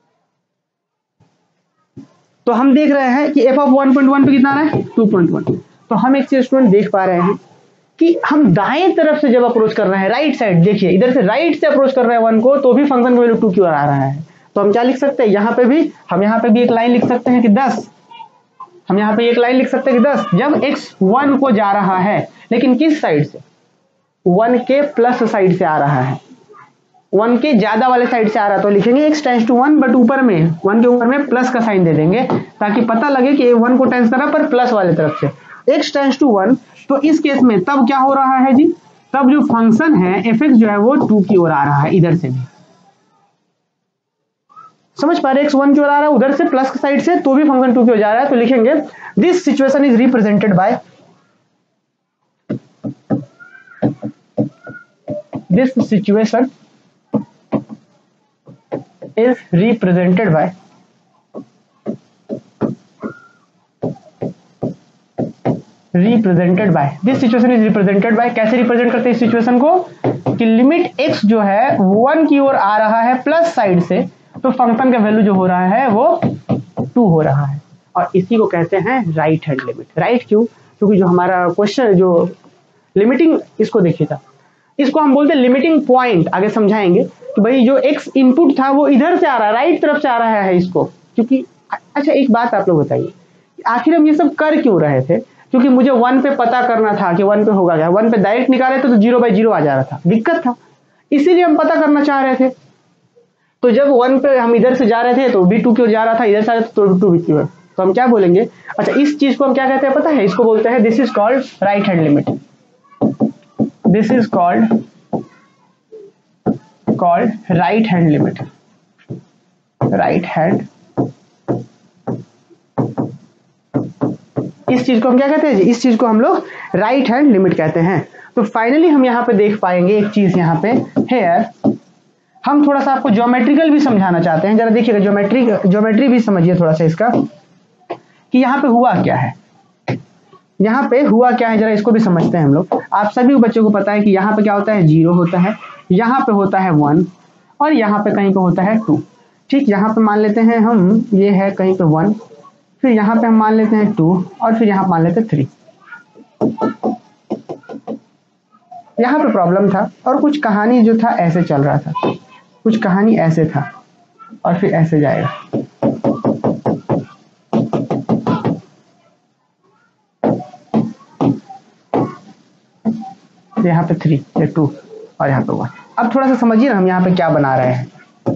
तो हम देख रहे हैं कि f of one point one पे कितना आ रहा है, टू पॉइंट वन। तो हम एक चीज स्टूडेंट देख पा रहे हैं कि हम दाएं तरफ से जब अप्रोच कर रहे हैं, राइट साइड, देखिए इधर से राइट से अप्रोच कर रहे हैं वन को, तो भी फंक्शन का वैल्यू टू की ओर आ रहा है। तो हम क्या लिख सकते हैं, यहाँ पे भी हम यहाँ पे भी एक लाइन लिख सकते हैं कि दस, हम यहाँ पे एक लाइन लिख सकते हैं कि दस, जब x वन को जा रहा है, लेकिन किस साइड से, वन के प्लस साइड से आ रहा है, वन के ज्यादा वाले साइड से आ रहा है, तो लिखेंगे x tends to one, but ऊपर में वन के ऊपर में प्लस का साइन दे देंगे, ताकि पता लगे कि वन को टेंस कर रहा है पर प्लस वाले तरफ से, x टेंड्स टू वन। तो इस केस में तब क्या हो रहा है जी, तब जो फंक्शन है एफ एक्स जो है वो टू की ओर आ रहा है, इधर से भी समझ पा रहे, एक्स वन की ओर आ रहा है उधर से प्लस साइड से, तो भी फंक्शन टू की ओर जा रहा है। तो लिखेंगे this situation is represented by, this situation is represented by represented by this situation is represented by कैसे रिप्रेजेंट करते हैं इस सिचुएशन को, कि लिमिट x जो है वन की ओर आ रहा है प्लस साइड से, तो फंक्शन का वैल्यू जो हो रहा है वो टू हो रहा है, और इसी को कहते हैं राइट हैंड लिमिट। राइट क्यों? क्योंकि जो हमारा क्वेश्चन जो लिमिटिंग, इसको देखिएगा, इसको हम बोलते हैं लिमिटिंग पॉइंट। आगे समझाएंगे कि भाई जो एक्स इनपुट था वो इधर से आ रहा है, राइट तरफ से आ रहा है इसको, क्योंकि अच्छा एक बात आप लोग बताइए, आखिर हम ये सब कर क्यों रहे थे? क्योंकि मुझे वन पे पता करना था कि वन पे होगा क्या। वन पे डायरेक्ट निकाले थे तो जीरो बाई जीरो आ जा रहा था, दिक्कत था, इसीलिए हम पता करना चाह रहे थे। तो जब वन पे हम इधर से जा रहे थे तो भी टू की ओर जा रहा था, इधर से आ रहे थे तो टू भी की ओर, तो हम क्या बोलेंगे? अच्छा इस चीज को हम क्या कहते हैं पता है? इसको बोलते हैं, this is called right hand limit. This is called called right hand limit. Right hand, इस चीज को हम क्या कहते हैं जी? इस चीज को हम लोग राइट हैंड लिमिट कहते हैं। तो फाइनली हम यहाँ पे देख पाएंगे एक चीज, यहाँ पे हेयर हम थोड़ा सा आपको ज्योमेट्रिकल भी समझाना चाहते हैं। जरा देखिएगा, ज्योमेट्री ज्योमेट्री भी समझिए थोड़ा सा इसका, कि यहाँ पे हुआ क्या है, यहाँ पे हुआ क्या है, जरा इसको भी समझते हैं हम लोग। आप सभी बच्चों को पता है कि यहाँ पे क्या होता है? जीरो होता है, यहाँ पे होता है वन, और यहाँ पे कहीं पे होता है टू। ठीक, यहाँ पे मान लेते हैं हम, ये है कहीं पे वन, फिर यहाँ पे हम मान लेते हैं टू, और फिर यहाँ मान लेते हैं थ्री। यहाँ पे प्रॉब्लम था, और कुछ कहानी जो था ऐसे चल रहा था, कुछ कहानी ऐसे था, और फिर ऐसे जाएगा। यहाँ पे थ्री, ये टू, और यहाँ पे वन। अब थोड़ा सा समझिए ना हम यहाँ पे क्या बना रहे हैं।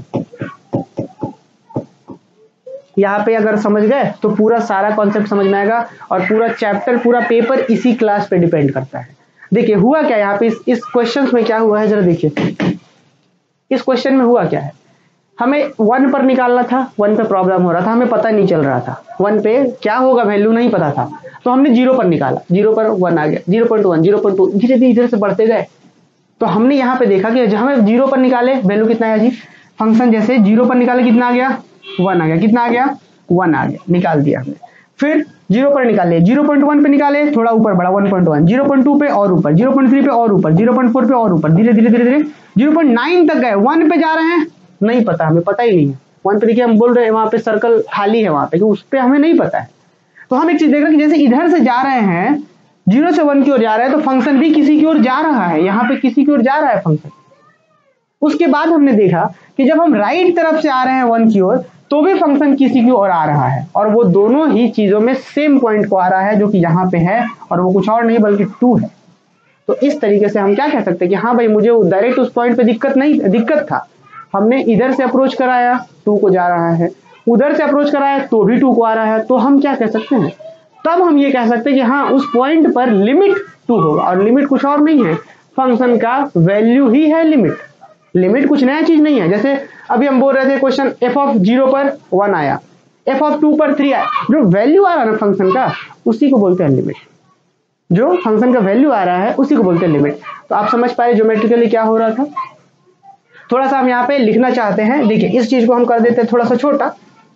यहाँ पे अगर समझ गए तो पूरा सारा कॉन्सेप्ट समझ में आएगा, और पूरा चैप्टर, पूरा पेपर इसी क्लास पे डिपेंड करता है। देखिए हुआ क्या यहाँ पे, इस इस क्वेश्चन में क्या हुआ है, जरा देखिए इस क्वेश्चन में हुआ क्या है। हमें वन पर निकालना था, वन पे प्रॉब्लम हो रहा था, हमें पता नहीं चल रहा था वन पे क्या होगा, वैल्यू नहीं पता था, तो हमने जीरो पर निकाला, जीरो पर वन आ गया, zero point one, zero point two, धीरे धीरे इधर से बढ़ते गए। तो हमने यहाँ पे देखा कि जब हमें जीरो पर निकाले वैल्यू कितना आया जी, फंक्शन जैसे जीरो पर निकाले कितना आ गया, वन आ गया, कितना आ गया, वन आ गया, निकाल दिया हमने। फिर जीरो पर निकाले, जीरो पॉइंट वन पे निकाले, थोड़ा ऊपर बढ़ा one point one, zero point two पे और ऊपर, जीरो पॉइंट थ्री पे और ऊपर, जीरो पॉइंट फोर पे और ऊपर, धीरे धीरे धीरे धीरे जीरो पॉइंट नाइन तक गए। वन पे जा रहे हैं, नहीं पता, हमें पता ही नहीं है। वन पे देखिए हम बोल रहे हैं वहां पे सर्कल खाली है वहां पे, उस पर हमें नहीं पता है। तो हम एक चीज देख रहे हैं कि जैसे इधर से जा रहे हैं, जीरो से वन की ओर जा रहे हैं, तो फंक्शन भी किसी की ओर जा रहा है, यहाँ पे किसी की ओर जा रहा है फंक्शन। उसके बाद हमने देखा कि जब हम राइट तरफ से आ रहे हैं वन की ओर, तो भी फंक्शन किसी की ओर आ रहा है, और वो दोनों ही चीजों में सेम पॉइंट को आ रहा है, जो कि यहाँ पे है, और वो कुछ और नहीं बल्कि टू है। तो इस तरीके से हम क्या कह सकते हैं कि हाँ भाई मुझे डायरेक्ट उस पॉइंट पे दिक्कत नहीं, दिक्कत था, हमने इधर से अप्रोच कराया, टू को जा रहा है, उधर से अप्रोच कराया तो भी टू को आ रहा है, तो हम क्या कह सकते हैं, तब हम ये कह सकते हैं कि हाँ उस पॉइंट पर लिमिट टू होगा, और लिमिट कुछ और नहीं है, फंक्शन का वैल्यू ही है लिमिट। लिमिट कुछ नया चीज नहीं है। जैसे अभी हम बोल रहे थे क्वेश्चन, एफ ऑफ जीरो पर वन आया, एफ ऑफ टू पर थ्री आया, जो वैल्यू आ रहा है ना फंक्शन का, उसी को बोलते हैं लिमिट। जो फंक्शन का वैल्यू आ रहा है उसी को बोलते हैं लिमिट। तो आप समझ पाए ज्योमेट्रिकली क्या हो रहा था। थोड़ा सा हम यहाँ पे लिखना चाहते हैं, देखिए इस चीज को हम कर देते हैं थोड़ा सा छोटा,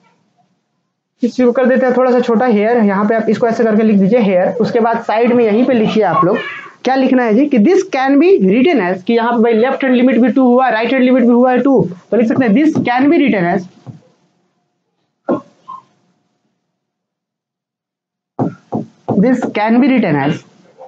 इस चीज को कर देते हैं थोड़ा सा छोटा, हेयर, यहाँ पे आप इसको ऐसे करके लिख दीजिए हेयर। उसके बाद साइड में यहीं पे लिखिए आप लोग, क्या लिखना है जी, कि this can be written as, कि यहाँ पे भाई लेफ्ट हैंड लिमिट भी टू हुआ, राइट हैंड लिमिट भी हुआ है टू, तो लिख सकते हैं this can be written as, this can be written as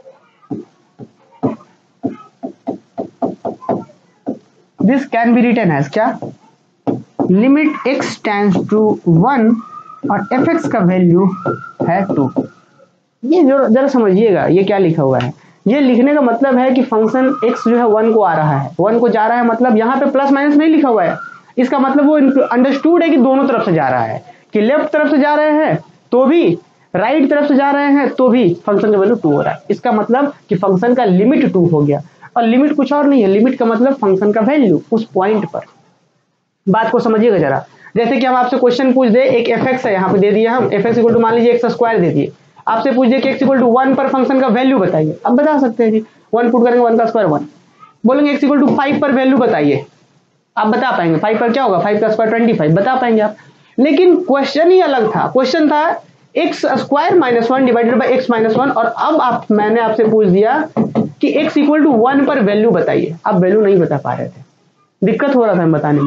this can be written as क्या, limit x tends to one और एफ एक्स का वैल्यू है टू। ये जरा समझिएगा ये क्या लिखा हुआ है। ये लिखने का मतलब है कि फंक्शन x जो है वन को आ रहा है, वन को जा रहा है, मतलब यहाँ पे प्लस माइनस नहीं लिखा हुआ है, इसका मतलब वो अंडरस्टूड है कि दोनों तरफ से जा रहा है, कि लेफ्ट तरफ से जा रहे हैं तो भी, राइट तरफ से जा रहे हैं तो भी फंक्शन का वैल्यू टू हो रहा है। इसका मतलब कि फंक्शन का लिमिट टू हो गया, और लिमिट कुछ और नहीं है, लिमिट का मतलब फंक्शन का वैल्यू उस पॉइंट पर। बात को समझिएगा जरा। जैसे कि हम आपसे क्वेश्चन पूछ दे, एक एफ एक्स है यहाँ पे दे दिया, हम एफ एक्स इक्वल टू मान लीजिए एक्स स्क्वायर दे दिए, आपसे पूछ दे कि एक्स इक्वल टू वन पर फंक्शन का वैल्यू बताइए, अब बता सकते हैं जी, वन पुट करेंगे वन का स्क्वायर वन, बोलेंगे एक्स इक्वल टू फाइव पर वैल्यू बताइए, आप बता पाएंगे फाइव पर क्या होगा, फाइव का स्क्वायर ट्वेंटी फाइव, बता पाएंगे आप। लेकिन क्वेश्चन ही अलग था, क्वेश्चन था x square minus one divided by x minus one, और अब आप मैंने आपसे पूछ दिया कि एक्स इक्वल टू वन पर वैल्यू बताइए, आप वैल्यू नहीं बता पा रहे थे, दिक्कत हो रहा था हम बताने में।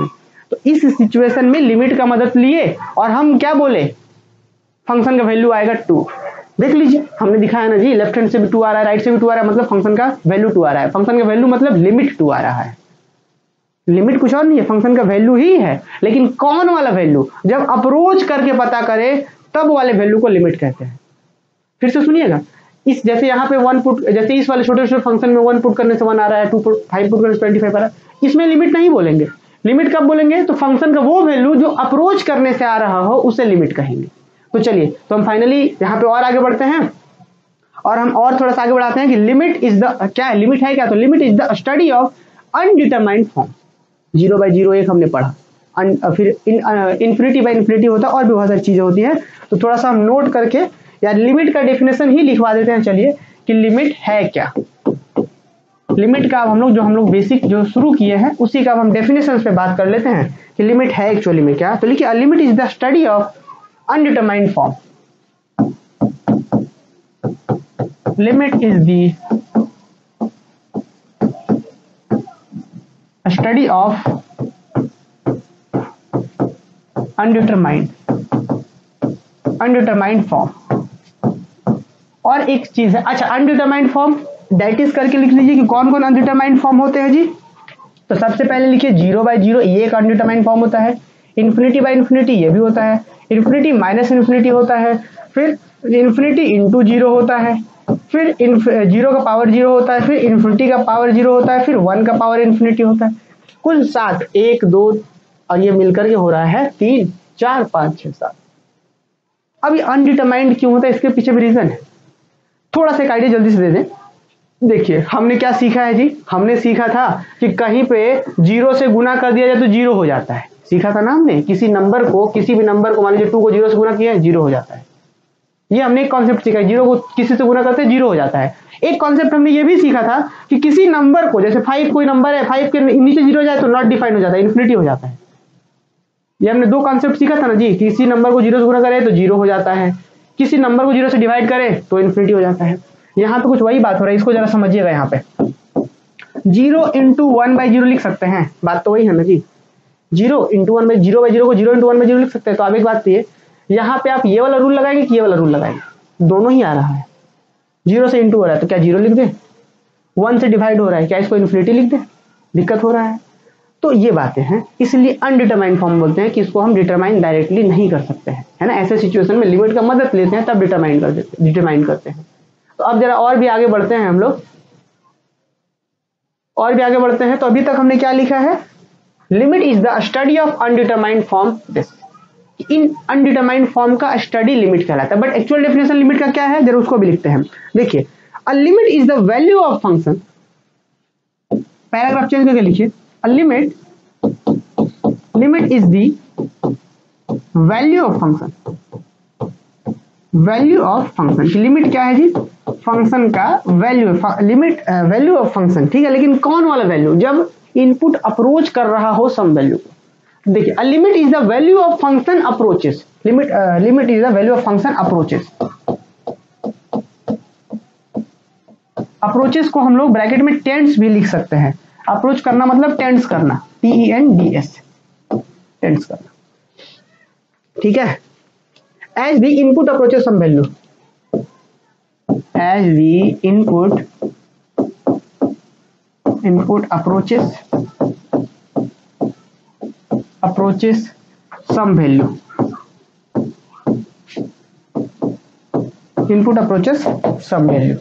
तो इस सिचुएशन में लिमिट का मदद लिए और हम क्या बोले, फंक्शन का वैल्यू आएगा टू। देख लीजिए हमने दिखाया ना जी, लेफ्ट हैंड से भी टू आ रहा है, राइट से भी टू आ रहा है, मतलब फंक्शन का वैल्यू टू आ रहा है। फंक्शन का वैल्यू मतलब लिमिट टू आ रहा है। लिमिट कुछ और नहीं है, फंक्शन का वैल्यू ही है, लेकिन कौन वाला वैल्यू, जब अप्रोच करके पता करे तब वाले वैल्यू को लिमिट कहते हैं। फिर से सुनिएगा, इस जैसे यहाँ पे वन पुट, जैसे इस वाले छोटे छोटे फंक्शन में वन पुट करने से वन आ रहा है, टू पुट फाइव पुट करने से ट्वेंटी फाइव आ रहा है, इसमें लिमिट नहीं बोलेंगे। लिमिट कब बोलेंगे, तो फंक्शन का वो वैल्यू जो अप्रोच करने से आ रहा हो उसे लिमिट कहेंगे। तो चलिए, तो हम फाइनली यहाँ पे और आगे बढ़ते हैं और हम और थोड़ा सा आगे बढ़ाते हैं कि लिमिट इज द, क्या है लिमिट है क्या, तो limit is the study of undetermined form. Zero by zero एक हमने पढ़ा, अन, फिर इन्फिनिटी बाई इन्फिनिटी होता है और भी बहुत सारी चीजें होती है। तो थोड़ा सा हम नोट करके या लिमिट का डेफिनेशन ही लिखवा देते हैं। चलिए कि लिमिट है क्या, लिमिट का अब हम लोग जो हम लोग बेसिक जो शुरू किए हैं उसी का अब हम डेफिनेशन पे बात कर लेते हैं कि लिमिट है एक्चुअली में क्या। तो लिखिए, limit is the study of undetermined form. Limit is the study of undetermined undetermined form. और एक चीज है, अच्छा अनडिटरमाइंड फॉर्म दैट इज करके लिख लीजिए कि कौन कौन अनडिटरमाइंड फॉर्म होते हैं जी। तो सबसे पहले लिखिए जीरो बाई जीरो, ये एक अनडिटरमाइंड फॉर्म होता है। इन्फिनिटी बाई इन्फिनिटी ये भी होता है। इन्फिनिटी माइनस इन्फिनिटी होता है। फिर इन्फिनिटी इंटू जीरो होता है। फिर जीरो का पावर जीरो होता है। फिर इन्फिनिटी का पावर जीरो होता है। फिर वन का पावर इन्फिनिटी होता है। कुल सात, एक दो और ये मिलकर के हो रहा है तीन चार पाँच छः सात। अब ये अनडिटरमाइंड क्यों होता है, इसके पीछे भी रीजन है। थोड़ा सा एक आइडिया जल्दी से दे दें। देखिए हमने क्या सीखा है जी, हमने सीखा था कि कहीं पे जीरो से गुना कर दिया जाए तो जीरो हो जाता है। सीखा था ना हमने, किसी नंबर को किसी भी नंबर को मान लीजिए टू को जीरो से गुना किया है जीरो हो जाता है। ये हमने एक कॉन्सेप्ट सीखा है, जीरो को किसी से गुना करते हैं जीरो हो जाता है। एक कॉन्सेप्ट हमने ये भी सीखा था कि किसी नंबर को, जैसे फाइव कोई नंबर है, फाइव के नीचे जीरो हो जाए तो नॉट डिफाइंड हो जाता है, इन्फिनिटी हो जाता है। ये हमने दो कॉन्सेप्ट सीखा था ना जी, किसी नंबर को जीरो से गुना करे तो जीरो हो जाता है, किसी नंबर को जीरो से डिवाइड करे तो इन्फिनिटी हो जाता है। यहाँ पे कुछ वही बात हो रहा है, इसको जरा समझिएगा। यहाँ पे zero into one by zero लिख सकते हैं, बात तो वही है ना जी। Zero into one by zero by zero को zero into one by zero लिख सकते हैं। तो अब एक बात ये, यहाँ पे आप ये वाला रूल लगाएंगे कि ये वाला रूल लगाएंगे, दोनों ही आ रहा है। जीरो से इंटू हो रहा है तो क्या जीरो लिख दे, वन से डिवाइड हो रहा है क्या इसको इन्फिनिटी लिख दे, दिक्कत हो रहा है। तो ये बातें हैं, इसलिए अनडिटरमाइंड फॉर्म बोलते हैं कि इसको हम डिटरमाइन डायरेक्टली नहीं कर सकते हैं, है ना। ऐसे सिचुएशन में लिमिट का मदद लेते हैं तब डिटरमाइन कर देते डिटरमाइन करते हैं। तो अब जरा और भी आगे बढ़ते हैं हम लोग, और भी आगे बढ़ते हैं। तो अभी तक हमने क्या लिखा है, limit is the study of undetermined form. This in undetermined form का स्टडी लिमिट कहलाता है। बट एक्चुअल डेफिनेशन लिमिट का क्या है, जरा उसको भी लिखते हैं। देखिए, a limit is the value of function, paragraph change करके लिखिए, a limit limit is the value of function. Value of function की लिमिट क्या है जी, फंक्शन का value, limit value of function, ठीक है। लेकिन कौन वाला वैल्यू, जब इनपुट अप्रोच कर रहा हो सम वैल्यू। देखिए, a limit is the value of function approaches. Limit limit is the value of function approaches. Approaches को हम लोग ब्रैकेट में टेंस भी लिख सकते हैं। अप्रोच करना मतलब टेंस करना, T E N D S, tends करना, ठीक है। As the input approaches some value, as the input input approaches approaches some value, input approaches some value,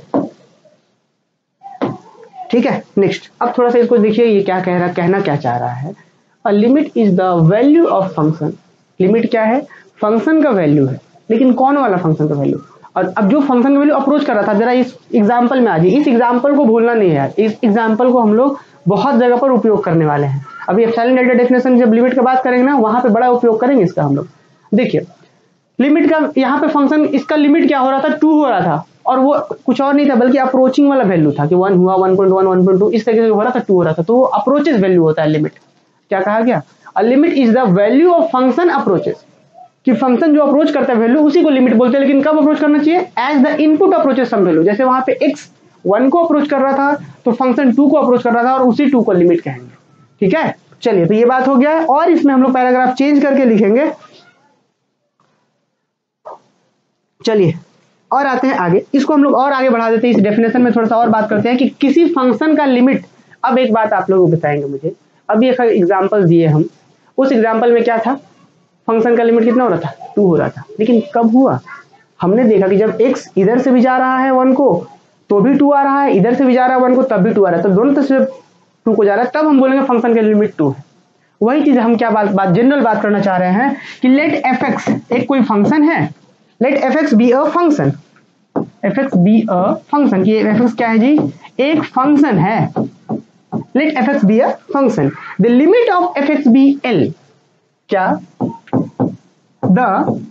ठीक है। नेक्स्ट, अब थोड़ा सा इसको देखिए, ये क्या कह रहा कहना क्या चाह रहा है। A limit is the value of function. Limit क्या है, फंक्शन का वैल्यू है, लेकिन कौन वाला फंक्शन का वैल्यू। और अब जो फंक्शन का वैल्यू अप्रोच कर रहा था, जरा इस एग्जांपल में आ जाइए। इस एग्जांपल को भूलना नहीं है यार, इस एग्जांपल को हम लोग बहुत जगह पर उपयोग करने वाले हैं। अभी एप्सिलॉन डेल्टा डेफिनेशन जब लिमिट की बात करेंगे ना, वहां पे बड़ा उपयोग करेंगे इसका हम लोग। देखिए, लिमिट का यहाँ पे फंक्शन, इसका लिमिट क्या हो रहा था, टू हो रहा था, और वो कुछ और नहीं था बल्कि अप्रोचिंग वाला वैल्यू था कि वन हुआ, one point one, one point two, इस तरीके से हो रहा था, टू हो रहा था। तो वो अप्रोचेस वैल्यू होता है लिमिट। क्या कहा गया, a limit is the value of function approaches, कि फंक्शन जो अप्रोच करता है वैल्यू, उसी को लिमिट बोलते हैं। लेकिन कब अप्रोच करना चाहिए, as the input approaches some value. जैसे वहां पे x वन को अप्रोच कर रहा था तो फंक्शन टू को अप्रोच कर रहा था, और उसी टू को लिमिट कहेंगे, ठीक है। चलिए, तो ये बात हो गया है, और इसमें हम लोग पैराग्राफ चेंज करके लिखेंगे। चलिए और आते हैं आगे, इसको हम लोग और आगे बढ़ा देते हैं, इस डेफिनेशन में थोड़ा सा और बात करते हैं कि किसी फंक्शन का लिमिट। अब एक बात आप लोग बताएंगे मुझे, अभी एक एग्जांपल दिए हम, उस एग्जांपल में क्या था, फंक्शन का लिमिट कितना हो रहा था, टू हो रहा था, लेकिन कब हुआ, हमने देखा कि जब x इधर से भी जा रहा है वन को तो भी टू आ रहा है, इधर से भी जा रहा है वन को तब भी टू आ रहा है, तो दोनों तरफ से टू को जा रहा है, तब हम बोलेंगे फंक्शन का लिमिट टू है। वही चीज हम क्या बात बात जनरल बात करना चाह रहे हैं कि लेट एफ एक्स एक कोई फंक्शन है, let f x be a function, f x be a function, कि एफ एक्स क्या है जी, एक फंक्शन है, let f x be a function, the limit of f x be l, क्या, the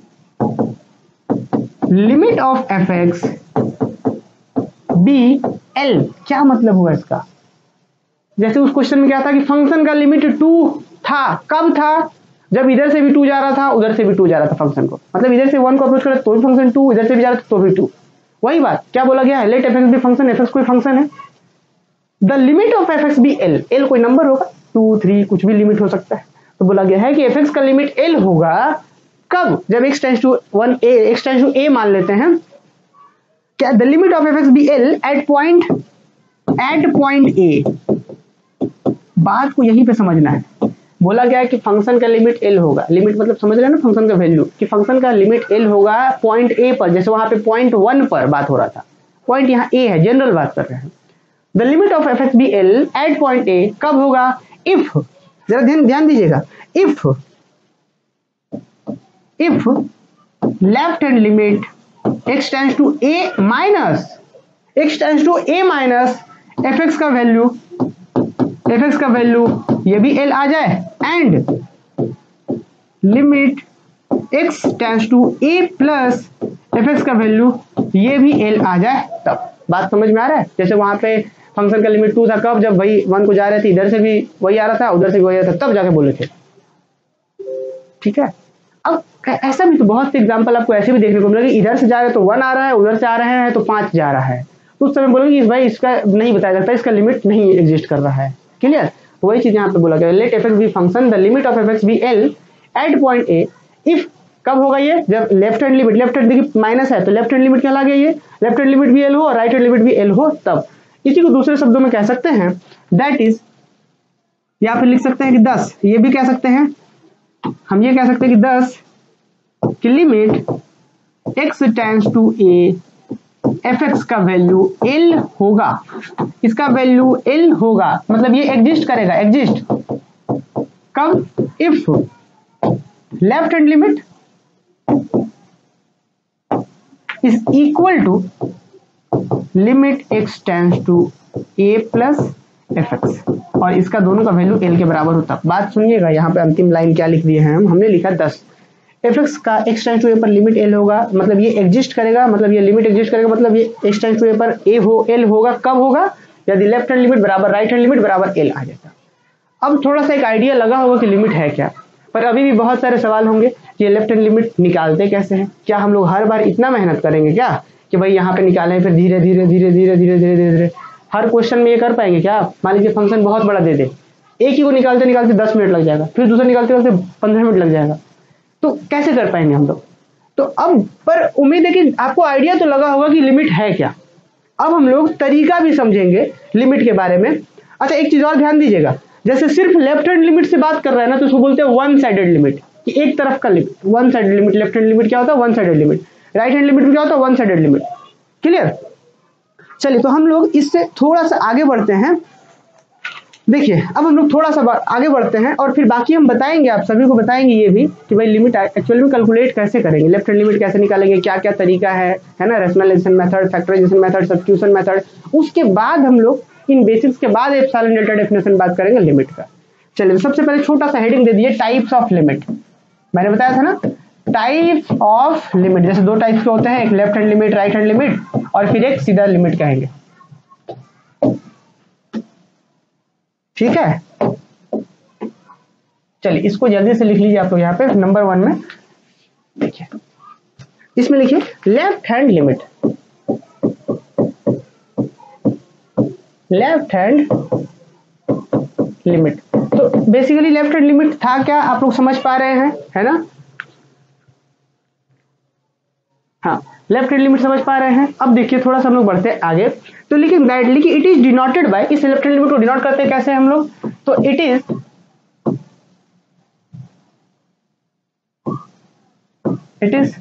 limit of f x be l, क्या मतलब हुआ इसका, जैसे उस क्वेश्चन में क्या था कि फंक्शन का लिमिट टू था, कब था, जब इधर से भी टू जा रहा था उधर से भी टू जा रहा था फंक्शन को, मतलब इधर से वन को अप्रोच करे तो भी फंक्शन टू, इधर से भी जा रहा था तो भी टू, वही बात क्या बोला गया है, let f x be function, f x कोई फंक्शन है, the limit of f x be l, l कोई नंबर होगा, टू थ्री कुछ भी लिमिट हो सकता है, तो बोला गया है कि एफ एक्स का लिमिट एल होगा कब, जब x tends to one a, x tends to a मान लेते हैं, क्या, the limit of f x be l at point at point a, बात को यहीं पे समझना है, बोला गया है कि फंक्शन का लिमिट l होगा, लिमिट मतलब समझ रहे हैं ना फंक्शन का वैल्यू, कि फंक्शन का लिमिट l होगा पॉइंट a पर, जैसे वहां पे पॉइंट वन पर बात हो रहा था, पॉइंट यहाँ a है, जनरल बात कर रहे हैं, the limit of f x be l at point a कब होगा, इफ, जरा ध्यान ध्यान दीजिएगा, if if left hand limit x tends to a minus x tends to a minus fx का वैल्यू fx का वैल्यू ये भी l आ जाए, एंड लिमिट x tends to a plus fx का वैल्यू ये भी l आ जाए, तब बात समझ में आ रहा है, जैसे वहां पे फंक्शन का लिमिट टू था, कब, जब वही वन को जा रहे थे, इधर से भी वही आ रहा था उधर से भी वही आ रहा था, तब जाके बोले थे, ठीक है। अब ऐसा भी तो बहुत से एग्जांपल आपको ऐसे भी देखने को मिलेगा, इधर से जा रहे हैं तो वन आ रहा है, उधर से आ रहे हैं तो पांच जा रहा है, तो उस समय बोलोगे कि भाई इसका नहीं बताया जाता, इसका लिमिट नहीं एग्जिस्ट कर रहा है, क्लियर, वही चीज यहाँ पे बोला गया, let f x be function, the limit of f x be l at point a, if कब होगा ये, जब left hand limit, left hand देखिए माइनस है तो लेफ्ट हैंड लिमिट क्या लगे, ये लेफ्ट हैंड लिमिट भी एल हो और राइट हैंड लिमिट भी एल हो, तब इसी को दूसरे शब्दों में कह सकते हैं, दैट इज, या फिर लिख सकते हैं कि दस, ये भी कह सकते हैं हम, ये कह सकते हैं कि दस कि limit x tends to a, fx का वैल्यू l होगा, इसका वैल्यू l होगा, मतलब ये एग्जिस्ट करेगा, एग्जिस्ट कब, if left hand limit is equal to limit x tends to a plus fx, और इसका दोनों का वैल्यू l के बराबर होता। बात सुनिएगा, यहाँ पे अंतिम लाइन क्या लिख दिए हैं हम, हमने लिखा दस, एफ एक्स का x टेंड्स टू a पर लिमिट l होगा, मतलब ये एग्जिस्ट करेगा, मतलब ये लिमिट एग्जिस्ट करेगा, मतलब ये x टेंड्स टू a पर a हो l होगा, कब होगा, यदि लेफ्ट हैंड लिमिट बराबर राइट हैंड लिमिट बराबर l आ जाता। अब थोड़ा सा एक आइडिया लगा होगा कि लिमिट है क्या, पर अभी भी बहुत सारे सवाल होंगे कि ये लेफ्ट हैंड लिमिट निकालते कैसे हैं, क्या हम लोग हर बार इतना मेहनत करेंगे क्या कि भाई यहाँ पे निकालें, फिर धीरे धीरे धीरे धीरे धीरे धीरे धीरे धीरे हर क्वेश्चन में ये कर पाएंगे क्या, मान लीजिए फंक्शन बहुत बड़ा दे दे, एक ही को निकालते निकालते दस मिनट लग जाएगा, फिर दूसरा निकालते निकालते पंद्रह मिनट लग जाएगा, तो कैसे कर पाएंगे हम लोग। तो अब पर उम्मीद है कि आपको आइडिया तो लगा होगा कि लिमिट है क्या। अब हम लोग तरीका भी समझेंगे लिमिट के बारे में। अच्छा एक चीज और ध्यान दीजिएगा, जैसे सिर्फ लेफ्ट हैंड लिमिट से बात कर रहे हैं ना, तो उसको बोलते हैं वन साइडेड लिमिट, कि एक तरफ का limit, one sided limit, left hand limit क्या होता है, one sided limit, right hand limit भी क्या होता है, वन साइडेड लिमिट, क्लियर। चलिए तो हम लोग इससे थोड़ा सा आगे बढ़ते हैं, देखिए अब हम लोग थोड़ा सा आगे बढ़ते हैं और फिर बाकी हम बताएंगे, आप सभी को बताएंगे ये भी कि भाई लिमिट एक्चुअली में कैलकुलेट कैसे करेंगे, लेफ्ट हैंड लिमिट कैसे निकालेंगे, क्या क्या तरीका है है ना, rationalisation method, factorisation method, substitution method, उसके बाद हम लोग इन बेसिक्स के बाद एप्सिलॉन डेल्टा डेफिनेशन बात करेंगे लिमिट का। चलिए सबसे पहले छोटा सा हेडिंग दे दिए, टाइप्स ऑफ लिमिट। मैंने बताया था ना टाइप ऑफ लिमिट, जैसे दो टाइप्स के होते हैं, एक left hand limit, right hand limit, और फिर एक सीधा लिमिट कहेंगे, ठीक है। चलिए इसको जल्दी से लिख लीजिए आप लोग यहाँ पे नंबर वन में, देखिए इसमें लिखिए left hand limit, left hand limit तो बेसिकली लेफ्ट हैंड लिमिट था क्या, आप लोग समझ पा रहे हैं, है ना? हाँ, लेफ्ट हैंड लिमिट समझ पा रहे हैं। अब देखिए थोड़ा सा हम लोग बढ़ते हैं आगे। तो लेकिन दैट लेकिन इट इज डिनोटेड बाय, इस लेफ्ट हैंड लिमिट को डिनोट करते हैं कैसे हम लोग? तो it is it is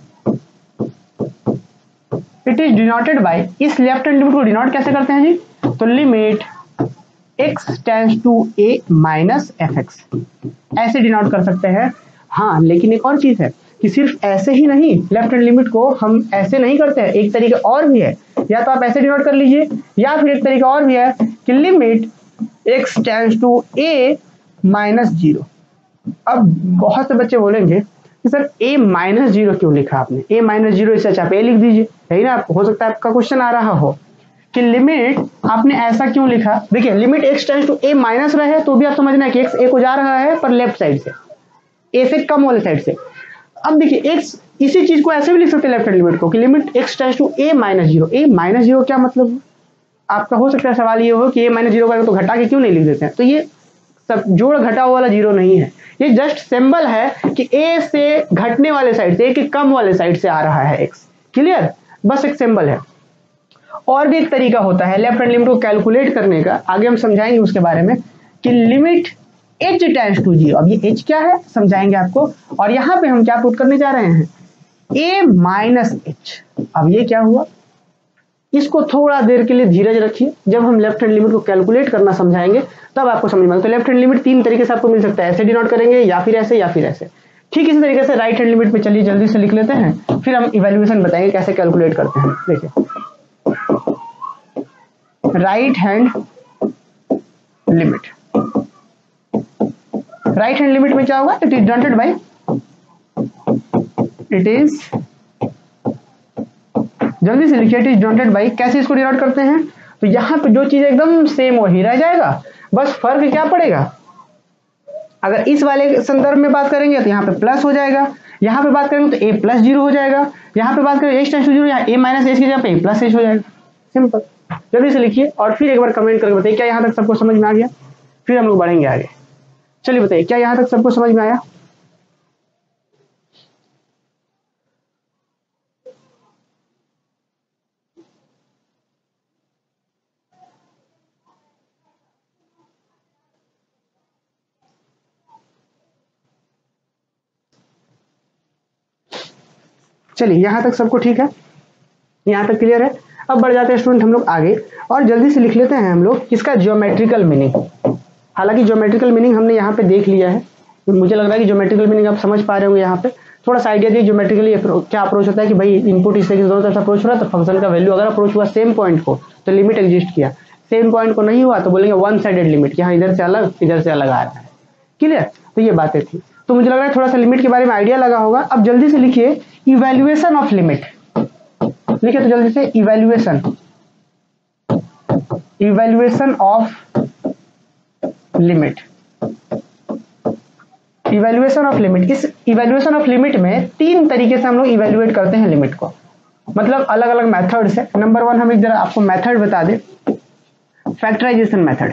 it is denoted by, इस लेफ्ट हैंड लिमिट को डिनोट कैसे करते हैं जी? तो limit x tends to a minus f x, ऐसे डिनोट कर सकते हैं। हाँ, लेकिन एक और चीज है कि सिर्फ ऐसे ही नहीं, लेफ्ट हैंड लिमिट को हम ऐसे नहीं करते हैं, एक तरीका और भी है। या तो आप ऐसे डिनोट कर लीजिए, या फिर एक तरीका और भी है कि limit x tends to a minus zero. अब बहुत से बच्चे बोलेंगे कि सर a माइनस जीरो क्यों लिखा आपने? a माइनस जीरो इससे अच्छा आप a लिख दीजिए, यही ना? हो सकता है आपका क्वेश्चन आ रहा हो कि लिमिट आपने ऐसा क्यों लिखा। देखिए limit x tends to a minus रहे तो भी आप समझना है कि x a को जा रहा है पर लेफ्ट साइड से, a से कम वाले साइड से। अब देखिए x, इसी चीज को ऐसे भी लिख सकते हैं लेफ्ट हैंड लिमिट को कि limit x tends to a minus zero. a minus zero क्या मतलब? आपका हो सकता है सवाल ये हो कि a माइनस जीरो का तो घटा के क्यों नहीं लिख देते हैं? तो ये सब जोड़ घटाओ वाला जीरो नहीं है, ये जस्ट सिंबल है कि a से घटने वाले साइड से, a के कम वाले साइड से आ रहा है x। क्लियर? बस एक सिंबल है। और भी एक तरीका होता है लेफ्ट हैंड लिमिट को कैलकुलेट करने का, आगे हम समझाएंगे उसके बारे में, कि limit h tends to zero. अब ये h क्या है समझाएंगे आपको, और यहाँ पे हम क्या पुट करने जा रहे हैं? a minus h. अब ये क्या हुआ? इसको थोड़ा देर के लिए धीरज रखिए, जब हम लेफ्ट हैंड लिमिट को कैलकुलेट करना समझाएंगे तब आपको समझ में आएगा। तो लेफ्ट हैंड लिमिट तीन तरीके से आपको मिल सकता है, ऐसे डिनोट करेंगे, या फिर ऐसे, या फिर ऐसे। ठीक इसी तरीके से राइट हैंड लिमिट पे चलिए जल्दी से लिख लेते हैं, फिर हम इवैल्यूएशन बताएंगे कैसे कैलकुलेट करते हैं। देखिए right hand limit, right hand limit में क्या होगा? It is denoted by, it is, जल्दी से लिखिए, इट इज डिनोटेड बाय। कैसे इसको डिनोट करते हैं? तो यहाँ पे जो चीज एकदम सेम वही रह जाएगा, बस फर्क क्या पड़ेगा? अगर इस वाले संदर्भ में बात करेंगे तो यहाँ पे प्लस हो जाएगा, यहाँ पे बात करेंगे तो a प्लस जीरो हो जाएगा, यहाँ पे बात करेंगे x टेंड्स टू जीरो, यहाँ a माइनस एच की जगह पे a प्लस एच हो जाएगा। सिंपल। जल्दी से लिखिए और फिर एक बार कमेंट करके बताइए क्या यहाँ तक सबको समझ में आ गया, फिर हम लोग बढ़ेंगे आगे। चलिए बताइए क्या यहाँ तक सबको समझ में आया? चलिए यहाँ तक सबको ठीक है, यहाँ तक क्लियर है। अब बढ़ जाते हैं स्टूडेंट हम लोग आगे, और जल्दी से लिख लेते हैं हम लोग इसका ज्योमेट्रिकल मीनिंग। हालांकि ज्योमेट्रिकल मीनिंग हमने यहाँ पे देख लिया है, मुझे लग रहा है कि ज्योमेट्रिकल मीनिंग आप समझ पा रहे होंगे। यहाँ पे थोड़ा सा आइडिया दिए ज्योमेट्रिकली क्या अप्रोच होता है कि भाई इनपुट इस तरीके से दोनों तरफ अप्रोच हो रहा है तो फंक्शन का वैल्यू अगर अप्रोच हुआ सेम पॉइंट को तो लिमिट एग्जिस्ट किया, सेम पॉइंट को नहीं हुआ तो बोलेंगे वन साइडेड लिमिट, कि हाँ इधर से अलग इधर से अलग आ रहा है। क्लियर? तो ये बातें थी, तो मुझे लग रहा है थोड़ा सा लिमिट के बारे में आइडिया लगा होगा। अब जल्दी से लिखिए इवैल्यूएशन ऑफ लिमिट, लिखिए तो जल्दी से, evaluation, evaluation of limit, evaluation of limit. इस इवैल्यूएशन ऑफ लिमिट में तीन तरीके से हम लोग इवैल्यूएट करते हैं लिमिट को, मतलब अलग अलग मेथड से। नंबर वन हम एक जरा आपको मेथड बता दें, factorisation method,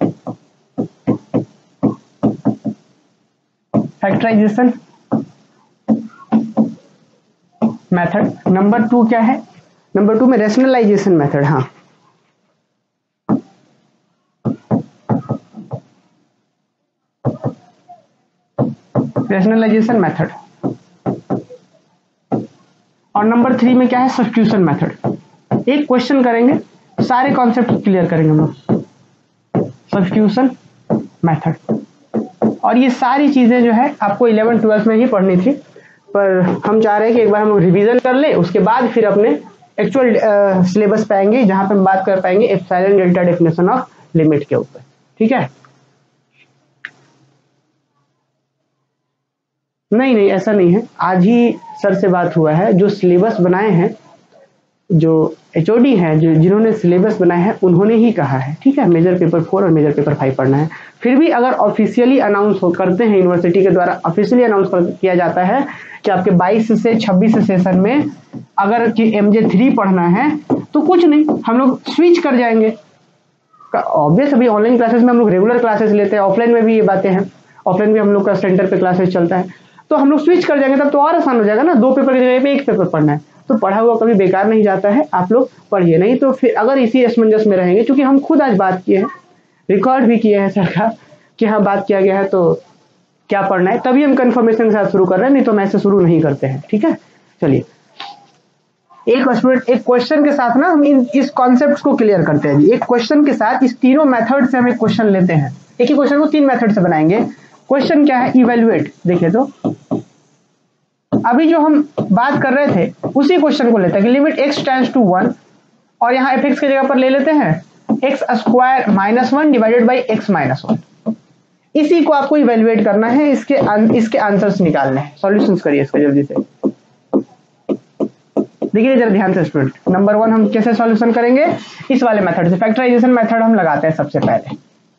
factorisation method. Number two क्या है? नंबर टू में रैशनलाइजेशन मेथड। हाँ, रैशनलाइजेशन मेथड। और नंबर थ्री में क्या है? Substitution method. एक क्वेश्चन करेंगे, सारे कॉन्सेप्ट क्लियर करेंगे हम लोग, सब्स्टिट्यूशन मेथड। और ये सारी चीजें जो है आपको इलेवन ट्वेल्थ में ही पढ़नी थी, पर हम चाह रहे हैं कि एक बार हम रिवीजन कर ले, उसके बाद फिर अपने एक्चुअल सिलेबस पे आएंगे जहां पे हम बात कर पाएंगे epsilon delta definition of limit के ऊपर। ठीक है? नहीं नहीं ऐसा नहीं है, आज ही सर से बात हुआ है, जो सिलेबस बनाए हैं, जो एचओडी हैं, जो जिन्होंने सिलेबस बनाया है उन्होंने ही कहा है। ठीक है? मेजर पेपर फोर और मेजर पेपर फाइव पढ़ना है। फिर भी अगर ऑफिशियली अनाउंस करते हैं, यूनिवर्सिटी के द्वारा ऑफिशियली अनाउंस किया जाता है कि आपके बाईस से छब्बीस सेशन में अगर कि एमजे थ्री पढ़ना है तो कुछ नहीं, हम लोग स्विच कर जाएंगे, ऑब्वियस अभी ऑनलाइन क्लासेस में हम लोग रेगुलर क्लासेस लेते हैं, ऑफलाइन में भी ये बातें हैं, ऑफलाइन भी हम लोग का सेंटर पे क्लासेस चलता है, तो हम लोग स्विच कर जाएंगे तब तो और आसान हो जाएगा ना, दो पेपर की जगह पे एक पेपर पढ़ना है, तो पढ़ा हुआ कभी बेकार नहीं जाता है, आप लोग पढ़िए। नहीं तो फिर अगर इसी असमंजस में रहेंगे, क्योंकि हम खुद आज बात किए हैं, रिकॉर्ड भी किए हैं सर का कि हाँ बात किया गया है तो क्या पढ़ना है, तभी हम कंफर्मेशन के साथ शुरू कर रहे हैं, नहीं तो हम ऐसे शुरू नहीं करते हैं। ठीक है, चलिए एक स्टूडेंट एक क्वेश्चन के साथ ना हम इन इस कॉन्सेप्ट्स को क्लियर करते हैं जी। एक क्वेश्चन के साथ इस तीनों मेथड से हम एक क्वेश्चन लेते हैं, एक ही क्वेश्चन को तीन मेथड से बनाएंगे। क्वेश्चन क्या है, इवेल्युएट। देखिए तो अभी जो हम बात कर रहे थे उसी क्वेश्चन को लेते हैं कि limit x tends to one, और यहाँ एफ एक्स की जगह पर ले लेते हैं x square minus one divided by x minus one. इसी को आपको इवेल्युएट करना है, इसके आन, इसके आंसर्स निकालने हैं। सॉल्यूशंस करिए इसका जल्दी से। देखिए जरा ध्यान से स्टूडेंट, नंबर वन हम कैसे सॉल्यूशन करेंगे, इस वाले मेथड से, फैक्टराइजेशन मेथड हम लगाते हैं सबसे पहले।